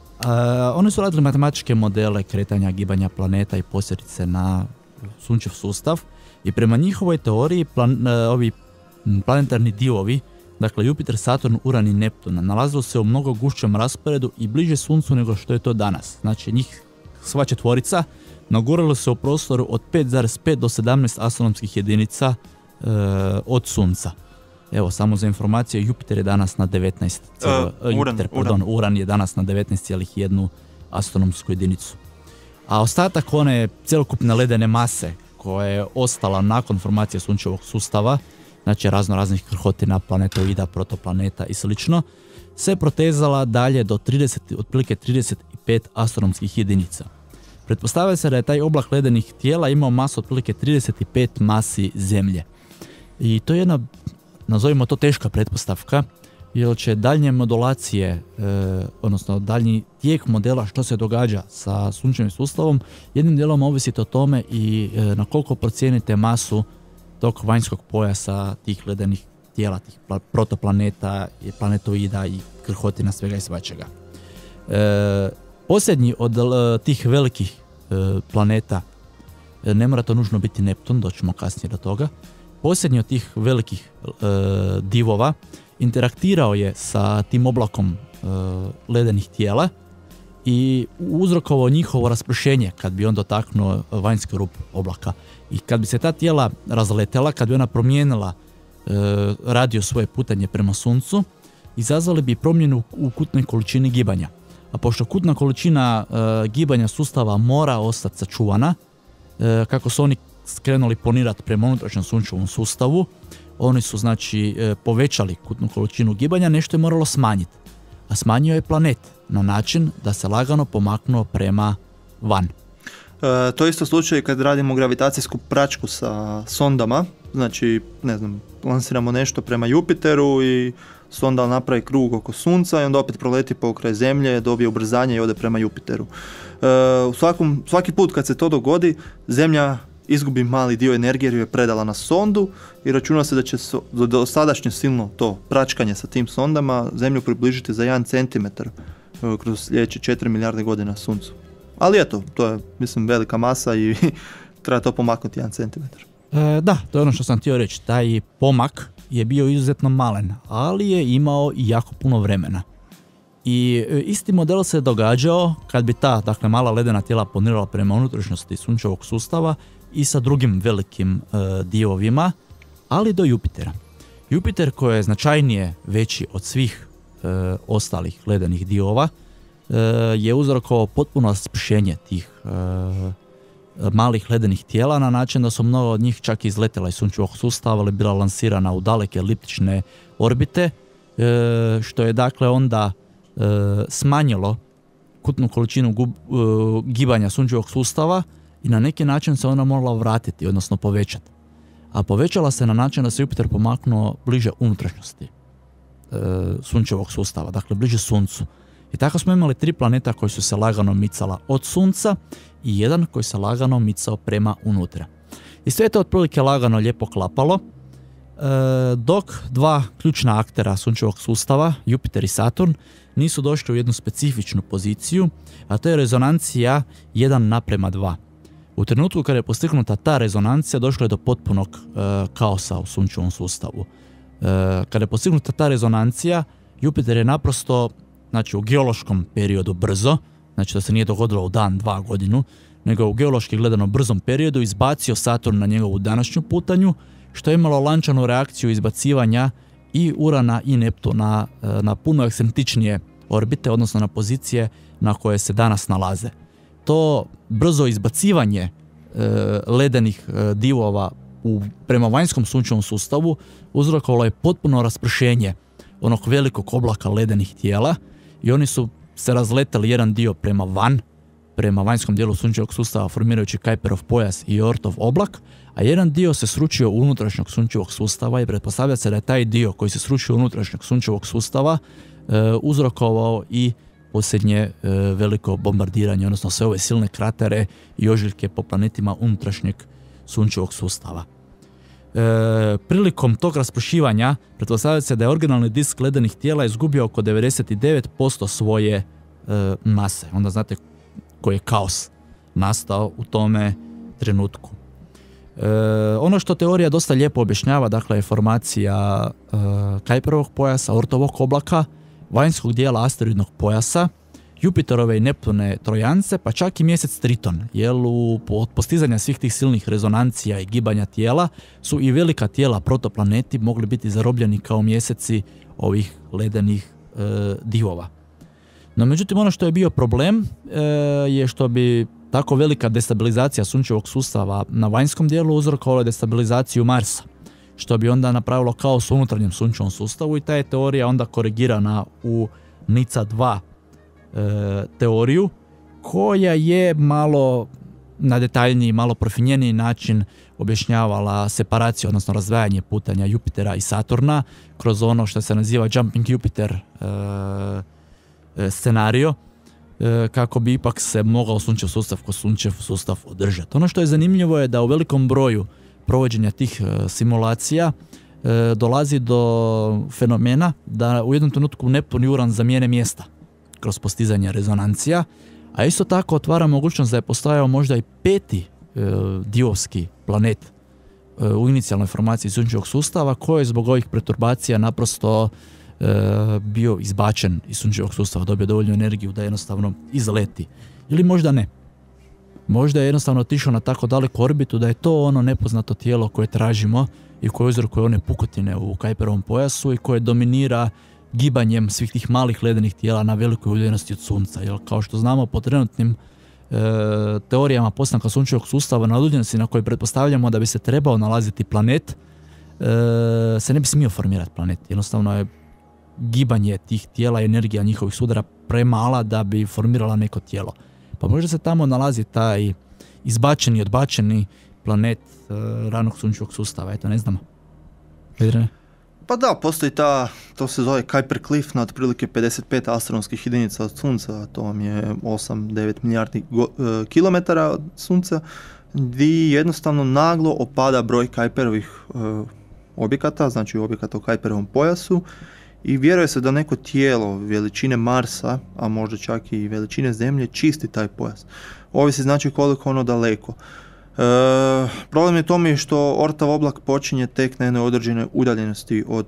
oni su radili matematičke modele kretanja, gibanja planeta i posljedice na sunčev sustav. I prema njihovoj teoriji plan, e, ovi planetarni divovi, dakle Jupiter, Saturn, Uran i Neptun, nalazilo se u mnogo gušćem rasporedu i bliže Suncu nego što je to danas. Znači njih sva četvorica naguralo se u prostoru od pet zarez pet do sedamnaest astronomskih jedinica e, od Sunca. Evo, samo za informaciju, Jupiter je danas na devetnaest, uh, Uran, Jupiter, pardon, Uran. Uran je danas na devetnaest zarez jedan astronomsku jedinicu. A ostatak one cjelokupne ledene mase koja je ostala nakon formacije sunčevog sustava, znači razno raznih krhotina, planetoida, protoplaneta i slično, se protezala dalje do trideset, otprilike trideset pet astronomskih jedinica. Pretpostavlja se da je taj oblak ledenih tijela imao masu otprilike trideset pet masi Zemlje. I to je jedna, nazovimo to, teška pretpostavka, jer će daljnje modulacije, e, odnosno daljnji tijek modela što se događa sa sunčevim sustavom, jednim dijelom ovisiti o tome i e, na koliko procijenite masu tog vanjskog pojasa tih ledenih tijela, tih protoplaneta, planetoida i krhotina, svega i svačega. E, posljednji od e, tih velikih e, planeta, e, ne mora to nužno biti Neptun, doćemo kasnije do toga, posljednji od tih velikih e, divova interaktirao je sa tim oblakom e, ledenih tijela i uzrokovao njihovo raspršenje kad bi on dotaknuo vanjski rub oblaka. I kad bi se ta tijela razletela, kad bi ona promijenila e, radio svoje putanje prema Suncu, izazvali bi promjenu u kutnoj količini gibanja. A pošto kutna količina e, gibanja sustava mora ostati sačuvana, e, kako su oni skrenuli ponirati prema unutrašnjem sunčevom sustavu, oni su znači e, povećali kutnu količinu gibanja, nešto je moralo smanjiti. A smanjio je planet na način da se lagano pomaknuo prema van. E, to je isto slučaj kad radimo gravitacijsku praćku sa sondama, znači, ne znam, lansiramo nešto prema Jupiteru i sonda napravi krug oko Sunca i onda opet proleti pokraj Zemlje, dobije ubrzanje i ode prema Jupiteru. E, u svakom, svaki put kad se to dogodi, Zemlja izgubi mali dio energije jer ju je predala na sondu i računa se da će so, do sadašnje silno to pračkanje sa tim sondama Zemlju približiti za jedan centimetar kroz sljedeće četiri milijarde godina Suncu. Ali eto, to je, mislim, velika masa i treba to pomaknuti jedan centimetar. E, da, to je ono što sam htio reći. Taj pomak je bio izuzetno malen, ali je imao i jako puno vremena. I isti model se događao kad bi ta, dakle, mala ledena tijela ponirala prema unutrašnjosti sunčevog sustava i sa drugim velikim e, divovima, ali do Jupitera. Jupiter, koji je značajnije veći od svih e, ostalih ledenih divova, e, je uzrokovao potpuno raspršenje tih e, malih ledenih tijela na način da su mnogo od njih čak izletjela iz sunčevog sustava ili bila lansirana u daleke eliptične orbite, e, što je dakle onda e, smanjilo kutnu količinu gub, e, gibanja sunčevog sustava i na neki način se ona morala vratiti, odnosno povećati. A povećala se na način da se Jupiter pomaknuo bliže unutrašnjosti e, sunčevog sustava, dakle bliže Suncu. I tako smo imali tri planeta koji su se lagano micala od Sunca i jedan koji se lagano micao prema unutra. I sve je to otprilike lagano lijepo klapalo, e, dok dva ključna aktera sunčevog sustava, Jupiter i Saturn, nisu došli u jednu specifičnu poziciju, a to je rezonancija jedan naprema dva. U trenutku kada je postignuta ta rezonancija, došlo je do potpunog e, kaosa u sunčevom sustavu. E, kada je postignuta ta rezonancija, Jupiter je naprosto, znači u geološkom periodu brzo, znači to se nije dogodilo u dan, dva godinu, nego u geološki gledano brzom periodu izbacio Saturn na njegovu današnju putanju, što je imalo lančanu reakciju izbacivanja i Urana i Neptuna na puno ekscentričnije orbite, odnosno na pozicije na koje se danas nalaze. To brzo izbacivanje e, ledenih e, divova u, prema vanjskom sunčevom sustavu uzrokovalo je potpuno raspršenje onog velikog oblaka ledenih tijela i oni su se razletali jedan dio prema van, prema vanjskom dijelu sunčevog sustava formirajući Kuiperov pojas i Oortov oblak, a jedan dio se sručio u unutrašnjeg sunčevog sustava i pretpostavlja se da je taj dio koji se sručio u unutrašnjeg sunčevog sustava e, uzrokovao i posljednje e, veliko bombardiranje, odnosno sve ove silne kratere i ožiljke po planetima unutrašnjeg sunčevog sustava. E, prilikom tog raspršivanja pretpostavlja se da je originalni disk ledenih tijela izgubio oko devedeset devet posto svoje e, mase. Onda znate koji je kaos nastao u tome trenutku. E, ono što teorija dosta lijepo objašnjava, dakle, je formacija e, Kuiperovog pojasa, Oortovog oblaka, vanjskog dijela asteroidnog pojasa, Jupiterove i Neptune trojance, pa čak i mjesec Triton, jer u, od postizanja svih tih silnih rezonancija i gibanja tijela su i velika tijela protoplaneti mogli biti zarobljeni kao mjeseci ovih ledenih e, divova. No međutim, ono što je bio problem e, je što bi tako velika destabilizacija sunčevog sustava na vanjskom dijelu uzrokovala destabilizaciju Marsa, što bi onda napravilo kaos u unutarnjem sunčevom sustavu i ta je teorija onda korigirana u Nica dva e, teoriju, koja je malo na detaljniji, malo profinjeniji način objašnjavala separaciju, odnosno razdvajanje putanja Jupitera i Saturna kroz ono što se naziva Jumping Jupiter e, scenario, e, kako bi ipak se mogao sunčev sustav ko sunčev sustav održati. Ono što je zanimljivo je da u velikom broju provođenja tih e, simulacija e, dolazi do fenomena da u jednom trenutku Neptun i Uran zamijene mjesta kroz postizanje rezonancija, a isto tako otvara mogućnost da je postojao možda i peti e, divovski planet e, u inicijalnoj formaciji sunčevog sustava koji je zbog ovih perturbacija naprosto e, bio izbačen iz sunčevog sustava, dobio dovoljnu energiju da jednostavno izleti. Ili možda ne. Možda je jednostavno otišao na tako daleku orbitu da je to ono nepoznato tijelo koje tražimo i koje uzrokuje one pukotine u Kuiperovom pojasu i koje dominira gibanjem svih tih malih ledenih tijela na velikoj udaljenosti od Sunca. Jer kao što znamo, po trenutnim e, teorijama postanka sunčevog sustava na udaljenosti na kojoj pretpostavljamo da bi se trebao nalaziti planet, e, se ne bi smio formirati planet. Jednostavno je gibanje tih tijela i energija njihovih sudara premala da bi formirala neko tijelo. Pa možda se tamo nalazi taj izbačeni, odbačeni planet e, ranog sunčevog sustava. Eto, ne znamo. Vedrene? Pa da, postoji ta, to se zove Kuiper Cliff na otprilike pedeset pet astronomskih jedinica od Sunca, to vam je osam do devet milijardi go, e, kilometara od Sunca, gdje jednostavno naglo opada broj Kuiperovih e, objekata, znači objekata u Kuiperovom pojasu, i vjeruje se da neko tijelo veličine Marsa, a možda čak i veličine Zemlje, čisti taj pojas. Ovisi znači koliko ono daleko. E, problem je tome što Oortov oblak počinje tek na jednoj određenoj udaljenosti od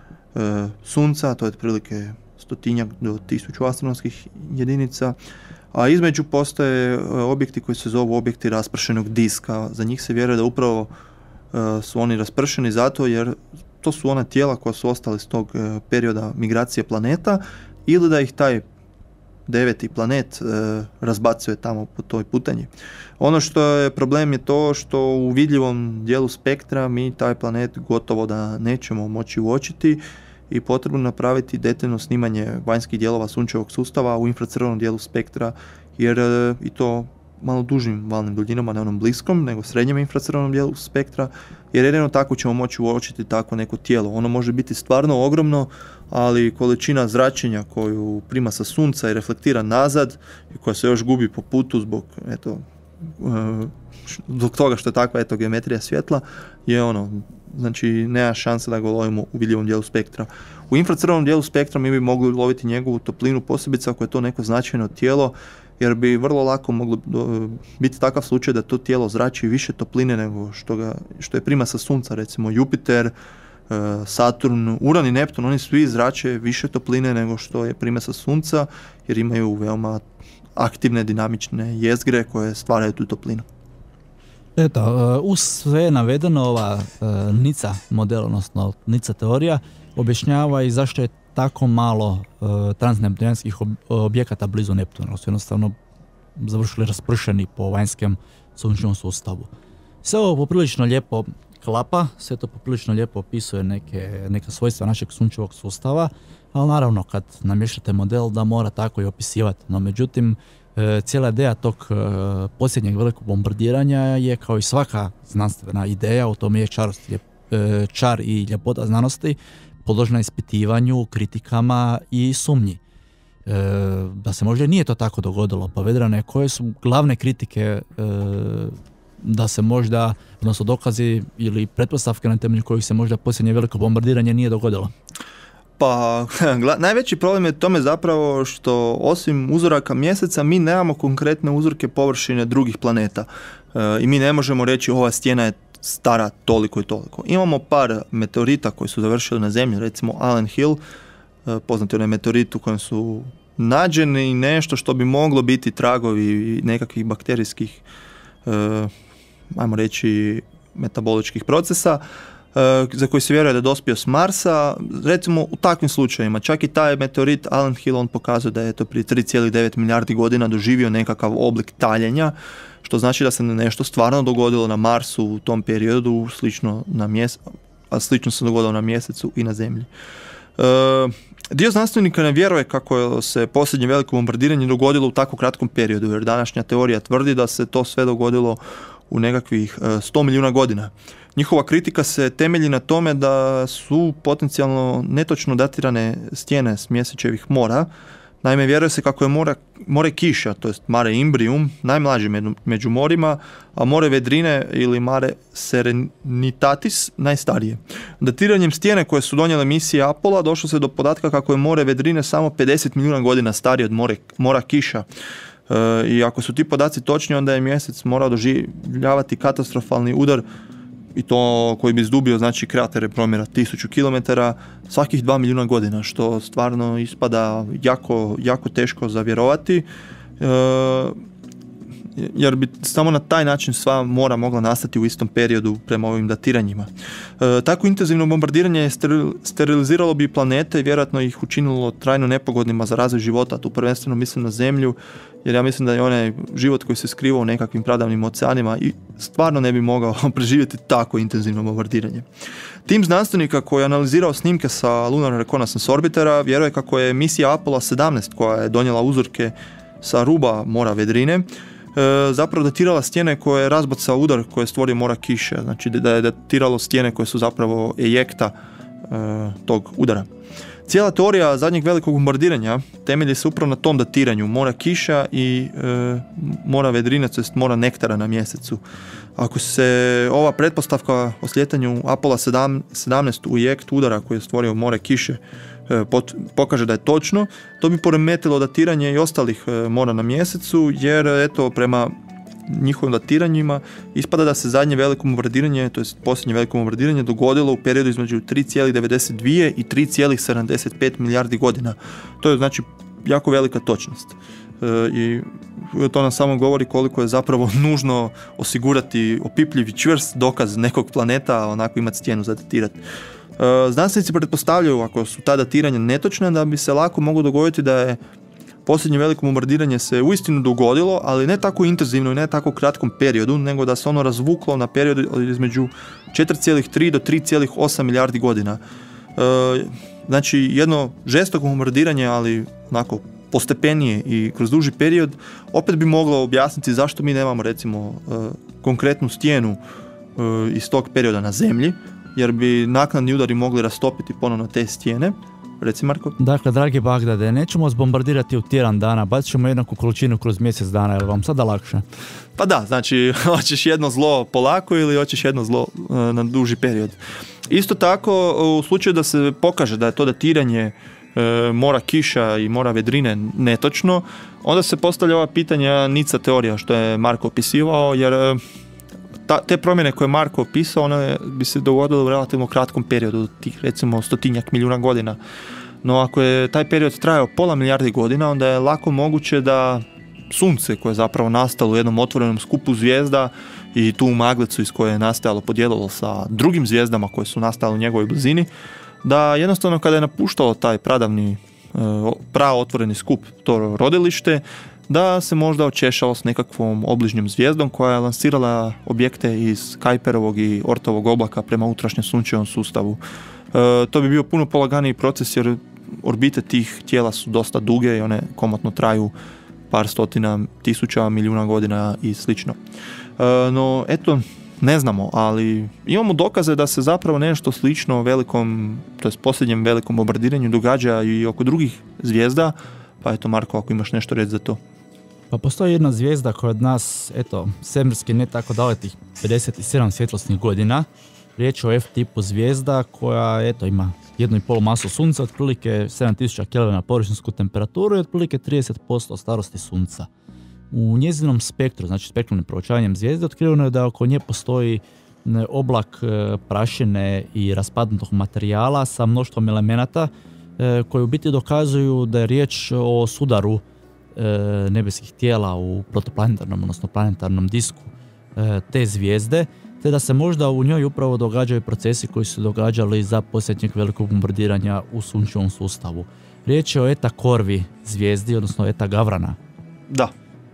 e, Sunca, to je otprilike stotinjak do tisuću astronomskih jedinica, a između postoje objekti koji se zovu objekti raspršenog diska. Za njih se vjeruje da upravo e, su oni raspršeni zato jer to su ona tijela koja su ostale iz tog e, perioda migracije planeta, ili da ih taj deveti planet e, razbacuje tamo po toj putanji. Ono što je problem je to što u vidljivom dijelu spektra mi taj planet gotovo da nećemo moći uočiti i potrebno napraviti detaljno snimanje vanjskih dijelova sunčevog sustava u infracrvenom dijelu spektra, jer e, i to malo dužim valnim duljinama, ne onom bliskom, nego srednjem infracrvenom dijelu spektra, jer jedino tako ćemo moći uočiti tako neko tijelo. Ono može biti stvarno ogromno, ali količina zračenja koju prima sa Sunca i reflektira nazad i koja se još gubi po putu zbog, eto, zbog toga što je takva eto geometrija svjetla, je ono, znači nema šanse da ga lovimo u vidljivom dijelu spektra. U infracrvenom dijelu spektra mi bi mogli loviti njegovu toplinu, posebice ako je to neko značajno tijelo, jer bi vrlo lako moglo biti takav slučaj da to tijelo zrači više topline nego što, ga, što je prima sa Sunca, recimo Jupiter, Saturn, Uran i Neptun, oni svi zrače više topline nego što je prima sa Sunca, jer imaju veoma aktivne dinamične jezgre koje stvaraju tu toplinu. Eto, uz sve navedeno, ova uh, Nica model, odnosno Nica teorija, objašnjava i zašto je tako malo uh, transneptunijanskih ob- objekata blizu Neptuna. Su jednostavno završili raspršeni po vanjskom sunčevom sustavu. Sve ovo poprilično lijepo klapa, sve to poprilično lijepo opisuje neke, neka svojstva našeg sunčevog sustava, ali naravno kad namještate model da mora tako i opisivati. No međutim, e, cijela ideja tog e, posljednjeg velikog bombardiranja je kao i svaka znanstvena ideja, u tome je čar, e, čar i ljepota znanosti, podložna ispitivanju, kritikama i sumnji. E, da se možda nije to tako dogodilo, pa Vedrane, koje su glavne kritike e, da se možda, odnosno dokazi ili pretpostavke na temelju kojih se možda posljednje veliko bombardiranje nije dogodilo? Pa, gla, najveći problem je tome zapravo što osim uzoraka mjeseca mi nemamo konkretne uzorke površine drugih planeta. E, I mi ne možemo reći ova stijena je stara toliko i toliko. Imamo par meteorita koji su završili na zemlji, recimo Allen Hill, e, poznati onaj meteorit u kojem su nađeni nešto što bi moglo biti tragovi nekakvih bakterijskih, e, ajmo reći, metaboličkih procesa, za koji se vjeruje da je dospio s Marsa. Recimo u takvim slučajevima, čak i taj meteorit Allen Hill, on pokazuje da je to prije tri zarez devet milijardi godina doživio nekakav oblik taljenja, što znači da se nešto stvarno dogodilo na Marsu u tom periodu, slično, na mjese, a slično se dogodilo na Mjesecu i na Zemlji. E, dio znanstvenika ne vjeruje kako se posljednje veliko bombardiranje dogodilo u tako kratkom periodu, jer današnja teorija tvrdi da se to sve dogodilo u nekakvih sto milijuna godina. Njihova kritika se temelji na tome da su potencijalno netočno datirane stijene s Mjesečevih mora. Naime, vjeruje se kako je more, more Kiša, to jest Mare Imbrium, najmlađi među, među morima, a more Vedrine ili Mare Serenitatis najstarije. Datiranjem stijene koje su donijele misije Apola došlo se do podatka kako je more Vedrine samo pedeset milijuna godina starije od more, mora Kiša. E, I ako su ti podaci točni, onda je Mjesec morao doživljavati katastrofalni udar, i to koji bi izdubio, znači, kratere promjera tisuću kilometara svakih dva milijuna godina, što stvarno ispada jako, jako teško za vjerovati, e, jer bi samo na taj način sva mora mogla nastati u istom periodu prema ovim datiranjima. E, tako intenzivno bombardiranje steril, steriliziralo bi planete i vjerojatno ih učinilo trajno nepogodnima za razvoj života. Tu prvenstveno mislim na Zemlju, jer ja mislim da je onaj život koji se skriva u nekakvim pradavnim oceanima i stvarno ne bi mogao preživjeti tako intenzivno bombardiranje. Tim znanstvenika koji je analizirao snimke sa Lunar Reconnaissance Orbitera vjeruje kako je misija Apollo sedamnaest, koja je donijela uzorke sa ruba mora Vedrine, e, zapravo datirala stijene koje je razbacao udar koje je stvorio mora Kiše, znači da je datiralo stijene koje su zapravo ejekta e, tog udara. Cijela teorija zadnjeg velikog bombardiranja temelji se upravo na tom datiranju mora Kiša i e, mora Vedrine, to jest mora Nektara na Mjesecu. Ako se ova pretpostavka o sljetanju Apollo sedamnaest u ejekt udara koji je stvorio more Kiše e, pot, pokaže da je točno, to bi poremetilo datiranje i ostalih e, mora na Mjesecu, jer eto prema njihovim datiranjima ispada da se zadnje veliko bombardiranje, to jest posljednje veliko bombardiranje dogodilo u periodu između tri zarez devedeset dvije i tri zarez sedamdeset pet milijardi godina. To je znači jako velika točnost. E, I to nam samo govori koliko je zapravo nužno osigurati opipljiv i čvrst dokaz nekog planeta, a onako imati stijenu za datirati. E, znanstvenici pretpostavljaju, ako su ta datiranja netočna, da bi se lako moglo dogoditi da je posljednje veliko bombardiranje se uistinu dogodilo, ali ne tako intenzivno i ne tako kratkom periodu, nego da se ono razvuklo na period između četiri zarez tri do tri zarez osam milijardi godina. E, znači jedno žestoko bombardiranje, ali onako postepenije i kroz duži period, opet bi moglo objasniti zašto mi nemamo recimo e, konkretnu stijenu e, iz tog perioda na Zemlji, jer bi naknadni udari mogli rastopiti ponovno te stijene. Reci, Marko. Dakle, dragi Bagdade, nećemo vas bombardirati u tjedan dana, bacit ćemo jednaku količinu kroz mjesec dana, je li vam sada lakše? Pa da, znači, hoćeš jedno zlo polako ili hoćeš jedno zlo uh, na duži period. Isto tako, u slučaju da se pokaže da je to datiranje uh, mora Kiša i mora Vedrine netočno, onda se postavlja ova pitanja Nica teorija, što je Marko opisivao, jer uh, ta, te promjene koje je Marko opisao, one bi se dogodile u relativno kratkom periodu, tih recimo stotinjak milijuna godina. No ako je taj period trajao pola milijardi godina, onda je lako moguće da Sunce, koje je zapravo nastalo u jednom otvorenom skupu zvijezda i tu maglicu iz koje je nastajalo podijelilo sa drugim zvijezdama koje su nastale u njegovoj blizini, da jednostavno kada je napuštalo taj pradavni praotvoreni skup, to rodilište, da se možda očešalo s nekakvom obližnjom zvijezdom koja je lansirala objekte iz Kuiperovog i Ortovog oblaka prema unutrašnjem sunčevom sustavu. E, to bi bio puno polaganiji proces jer orbite tih tijela su dosta duge i one komotno traju par stotina tisuća milijuna godina i slično. E, no, eto, ne znamo, ali imamo dokaze da se zapravo nešto slično velikom, to jest posljednjem velikom bombardiranju događa i oko drugih zvijezda, pa eto Marko, ako imaš nešto reći za to. Pa postoji jedna zvijezda koja od nas, eto, svemirski ne tako dalekih pedeset sedam svjetlosnih godina. Riječ je o F tipu zvijezda koja, eto, ima jednu i pol masu sunca, otprilike sedam tisuća kelvina površinsku temperaturu i otprilike trideset posto starosti sunca. U njezinom spektru, znači spektralnim proučavanjem zvijezde, otkriveno je da oko nje postoji oblak prašine i raspadnutog materijala sa mnoštvom elemenata koji u biti dokazuju da je riječ o sudaru nebeskih tijela u protoplanetarnom, odnosno planetarnom disku te zvijezde, te da se možda u njoj upravo događaju procesi koji su događali za posljednjeg velikog bombardiranja u sunčevom sustavu. Riječ je o Eta Corvi zvijezdi, odnosno Eta Gavrana. Da.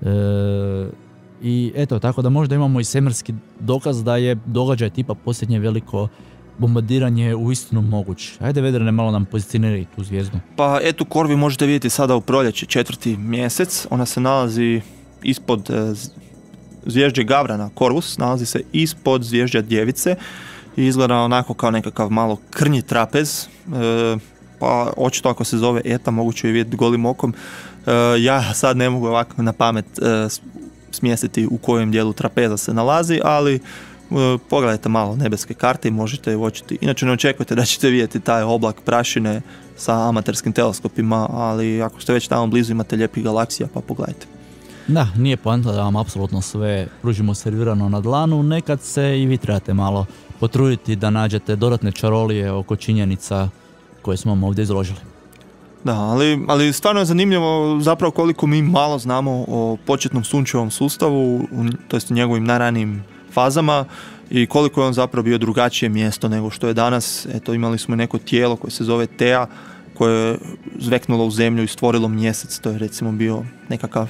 E, I eto, tako da možda imamo i svemirski dokaz da je događaj tipa posljednje veliko bombardiranje uistinu moguć. Ajde, Vedrane, malo nam pozicioniraj tu zvijezdu. Pa Etu Corvi možete vidjeti sada u proljeće, četvrti mjesec. Ona se nalazi ispod e, zvježđe Gavrana, Corvus, nalazi se ispod zvježđa Djevice i izgleda onako kao nekakav malo krnji trapez. E, pa očito ako se zove Eta, moguće je vidjeti golim okom. E, ja sad ne mogu ovako na pamet e, smjestiti u kojem dijelu trapeza se nalazi, ali e, pogledajte malo nebeske karte i možete je uočiti. Inače ne očekujte da ćete vidjeti taj oblak prašine sa amaterskim teleskopima, ali ako ste već tamo blizu imate lijepih galaksija, pa pogledajte. Da, nije poanta da vam apsolutno sve pružimo servirano na dlanu, nekad se i vi trebate malo potruditi da nađete dodatne čarolije oko činjenica koje smo vam ovdje izložili. Da, ali, ali stvarno je zanimljivo zapravo koliko mi malo znamo o početnom sunčevom sustavu, to jest njegovim najranijim fazama i koliko je on zapravo bio drugačije mjesto nego što je danas. Eto, imali smo neko tijelo koje se zove Tea, koje je zveknulo u zemlju i stvorilo mjesec. To je recimo bio nekakav,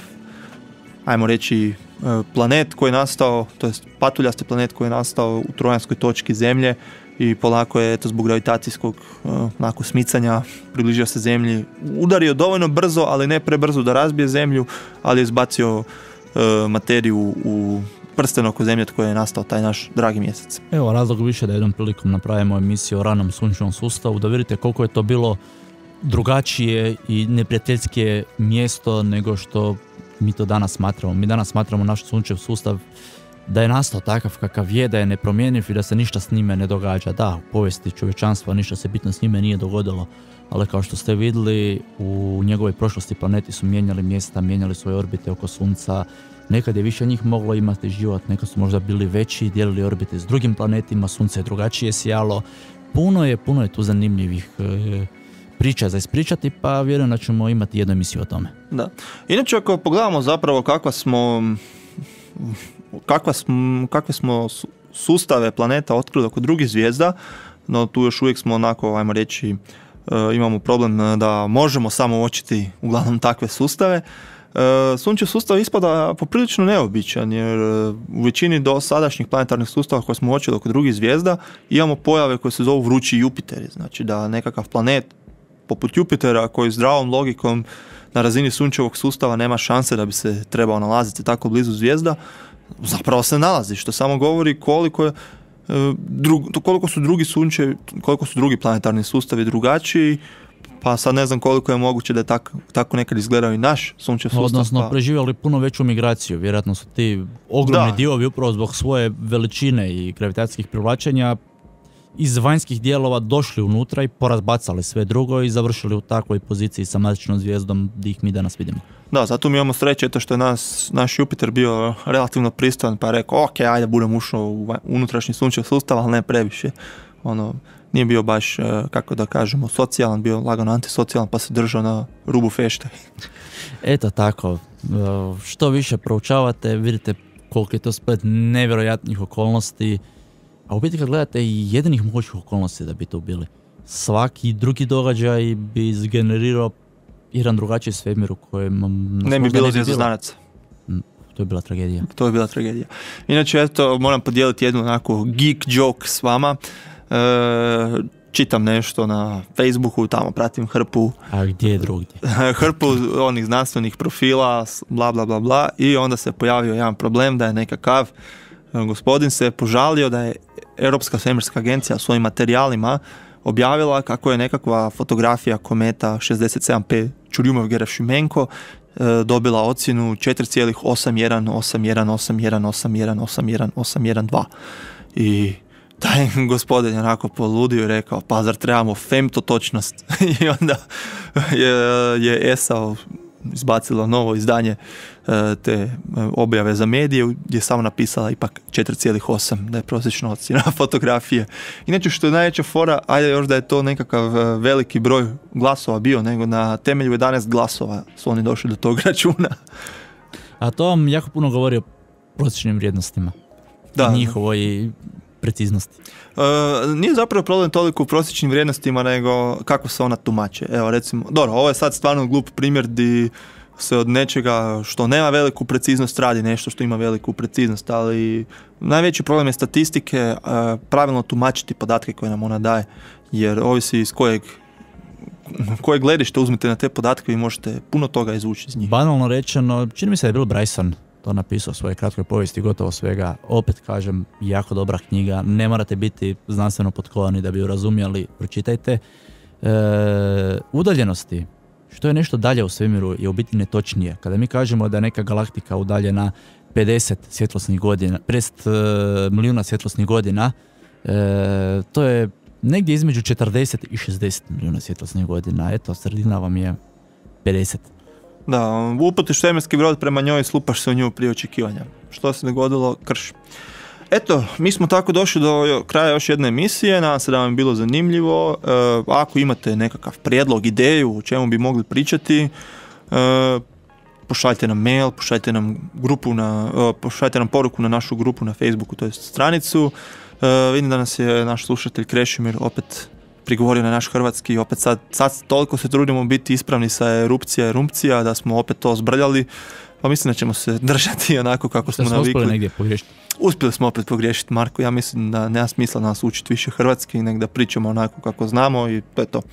ajmo reći, planet koji je nastao, to jest patuljasti planet koji je nastao u trojanskoj točki zemlje i polako je, eto, zbog gravitacijskog onako smicanja približio se zemlji. Udario dovoljno brzo, ali ne prebrzo da razbije zemlju, ali je izbacio e, materiju u prsten oko zemlje od koje je nastao taj naš dragi mjesec. Evo, razlog više da jednom prilikom napravimo emisiju o ranom sunčevom sustavu, da vidite koliko je to bilo drugačije i neprijateljske mjesto nego što mi to danas smatramo. Mi danas smatramo naš sunčev sustav da je nastao takav kakav je, da je nepromjenjiv i da se ništa s njime ne događa. Da, u povijesti čovječanstva ništa se bitno s njime nije dogodilo, ali kao što ste vidjeli, u njegovoj prošlosti planeti su mijenjali mjesta, mijenjali svoje orbite oko Sunca. Nekad je više njih moglo imati život, nekad su možda bili veći, dijelili orbite s drugim planetima, Sunce je drugačije sijalo. Puno je, puno je tu zanimljivih e, priča za ispričati, pa vjerujem da ćemo imati jednu emisiju o tome. Da. Inače, ako pogledamo zapravo kakva smo, kakva smo, kakve smo sustave planeta otkrili oko drugih zvijezda, no tu još uvijek smo onako, ajmo reći, imamo problem da možemo samo uočiti uglavnom takve sustave. Sunčev sustav ispada poprilično neobičan, jer u većini do sadašnjih planetarnih sustava koje smo uočili oko drugih zvijezda imamo pojave koje se zovu vrući Jupiteri. Znači da nekakav planet poput Jupitera koji zdravom logikom na razini sunčevog sustava nema šanse da bi se trebao nalaziti tako blizu zvijezda, zapravo se nalazi, što samo govori koliko je Drug, koliko su drugi sunčevi, koliko su drugi planetarni sustavi drugačiji, pa sad ne znam koliko je moguće da je tak, tako nekad izgledao i naš sunčev sustav. Odnosno pa... preživjeli puno veću migraciju, vjerojatno su ti ogromni da. dijelovi upravo zbog svoje veličine i gravitacijskih privlačenja iz vanjskih dijelova došli unutra i porazbacali sve drugo i završili u takvoj poziciji sa matičnom zvijezdom gdje ih mi danas vidimo. Da, zato mi imamo sreće to što je nas, naš Jupiter bio relativno pristojan, pa je rekao, ok, ajde budem ušao u unutrašnji sunčev sustav, ali ne previše. Ono, nije bio baš, kako da kažemo, socijalan, bio lagano antisocijalan, pa se držao na rubu fešte. Eto tako, što više proučavate, vidite koliko je to splet nevjerojatnih okolnosti, a u biti kad gledate i jedinih mogućih okolnosti da bi to bili. Svaki drugi događaj bi izgenerirao jedan drugačiji svemir u kojem... nas Ne bi možda bilo zvjezdoznanaca. To je bila tragedija. To je bila tragedija. Inače, eto, moram podijeliti jednu onako geek joke s vama. E, čitam nešto na Facebooku, tamo pratim hrpu A gdje je drugdje? hrpu onih znanstvenih profila, bla bla bla bla, i onda se pojavio jedan problem da je nekakav gospodin se požalio da je Europska svemirska agencija svojim materijalima objavila kako je nekakva fotografija kometa šezdeset sedam P Churyumov-Gerasimenko dobila ocjenu četiri zarez osam jedan osam jedan osam jedan osam jedan osam jedan osam jedan dva. I taj gospodin je onako poludio i rekao, pa zar trebamo femtotočnost? I onda je, je E S A izbacilo novo izdanje te objave za medije gdje je samo napisala ipak četiri zarez osam da je prosječna ocjena fotografije. Inače, što je najveća fora, ajde još da je to nekakav veliki broj glasova bio, nego na temelju jedanaest glasova su oni došli do tog računa. A to vam jako puno govori o prosječnim vrijednostima. Da. I njihovoj preciznosti. Uh, nije zapravo problem toliko u prosječnim vrijednostima, nego kako se ona tumače. Evo, recimo, dobro, ovo je sad stvarno glup primjer di se od nečega što nema veliku preciznost radi nešto što ima veliku preciznost, ali najveći problem je statistike, uh, pravilno tumačiti podatke koje nam ona daje, jer ovisi iz kojeg koje gledište uzmete na te podatke i možete puno toga izvući iz njih. Banalno rečeno, čini mi se da je Bill Bryson to napisao u svojoj kratkoj povijesti, gotovo svega. Opet kažem, jako dobra knjiga, ne morate biti znanstveno potkovani da bi ju razumjeli, pročitajte. E, udaljenosti, što je nešto dalje u svemiru, je u biti netočnije. Kada mi kažemo da je neka galaktika udaljena pedeset svjetlosnih godina, pedeset e, milijuna svjetlosnih godina, e, to je negdje između četrdeset i šezdeset milijuna svjetlosnih godina. Eto, sredina vam je pedeset. Da, uputiš svemirski brod prema njoj i slupaš se u nju prije očekivanja. Što se dogodilo? Krš. Eto, mi smo tako došli do kraja još jedne emisije, nadam se da vam je bilo zanimljivo. E, ako imate nekakav prijedlog, ideju o čemu bi mogli pričati, e, pošaljite nam mail, pošaljite nam grupu na, e, pošaljite nam poruku na našu grupu na Facebooku, to je stranicu. E, vidim da nas je naš slušatelj Krešimir opet prigovorio na naš hrvatski i opet sad, sad toliko se trudimo biti ispravni sa erupcija, erumpcija, da smo opet to zbrljali, pa mislim da ćemo se držati onako kako smo navikli. Uspjeli negdje pogriješiti. Uspjeli smo opet pogriješiti, Marko. Ja mislim da nema smisla nas učiti više hrvatski, nego da pričamo onako kako znamo i to je to.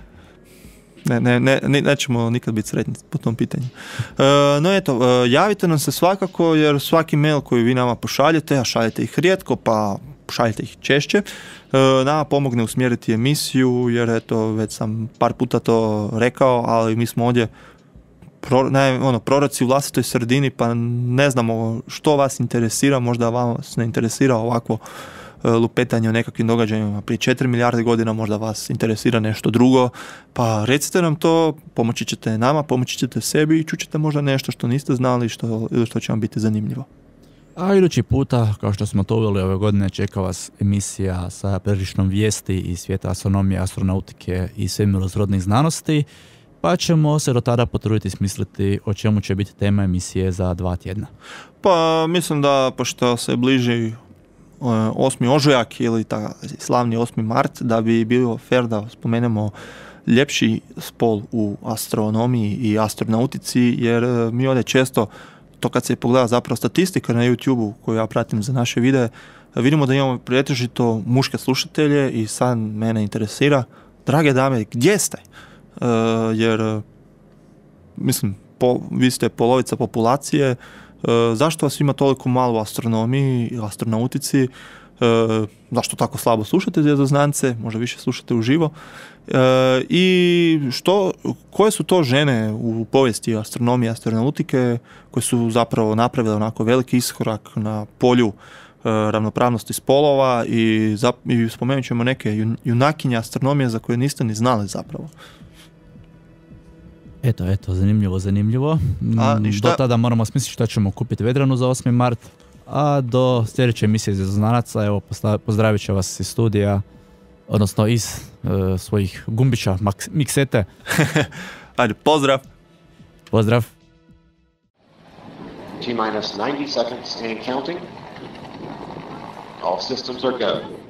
Ne, ne, ne, ne, nećemo nikad biti sretni po tom pitanju. E, no eto, e, javite nam se svakako, jer svaki mail koji vi nama pošaljete, a šaljete ih rijetko, pa šaljite ih češće, e, nama pomogne usmjeriti emisiju, jer eto, već sam par puta to rekao, ali mi smo ovdje pro, ne, ono, proroci u vlastitoj sredini, pa ne znamo što vas interesira, možda vas ne interesira ovakvo lupetanje o nekakvim događajima prije četiri milijarde godina, možda vas interesira nešto drugo, pa recite nam to, pomoći ćete nama, pomoći ćete sebi i čućete možda nešto što niste znali što, ili što će vam biti zanimljivo. A idući puta, kao što smo to uveli ove godine, čeka vas emisija sa priličnom vijesti iz svijeta astronomije, astronautike i svemirozrodnih znanosti, pa ćemo se do tada potruditi smisliti o čemu će biti tema emisije za dva tjedna. Pa mislim da, pošto se bliži osmi ožujak ili ta slavni osmi mart, da bi bilo fair da spomenemo ljepši spol u astronomiji i astronautici, jer mi ovdje često, to kad se pogleda zapravo statistika na YouTube-u koju ja pratim za naše videe, vidimo da imamo pretežito muške slušatelje i sad mene interesira, drage dame, gdje ste? Uh, jer, mislim, po, vi ste polovica populacije, Uh, zašto vas ima toliko malo u astronomiji i astronautici, uh, zašto tako slabo slušate zvjezdoznance, možda više slušate uživo, uh, i što, koje su to žene u povijesti astronomije i astronautike koje su zapravo napravile onako veliki iskorak na polju uh, ravnopravnosti spolova i, zap, i spomenut ćemo neke junakinje astronomije za koje niste ni znali zapravo. Eto, eto, zanimljivo, zanimljivo. A, do tada moramo smisliti šta ćemo kupiti Vedranu za osmi mart, a do sljedeće emisije zvjezdoznanaca, evo, pozdravit će vas iz studija, odnosno iz uh, svojih gumbića, maks, miksete. Ajde, pozdrav! Pozdrav! T minus ninety seconds and counting. All systems are go.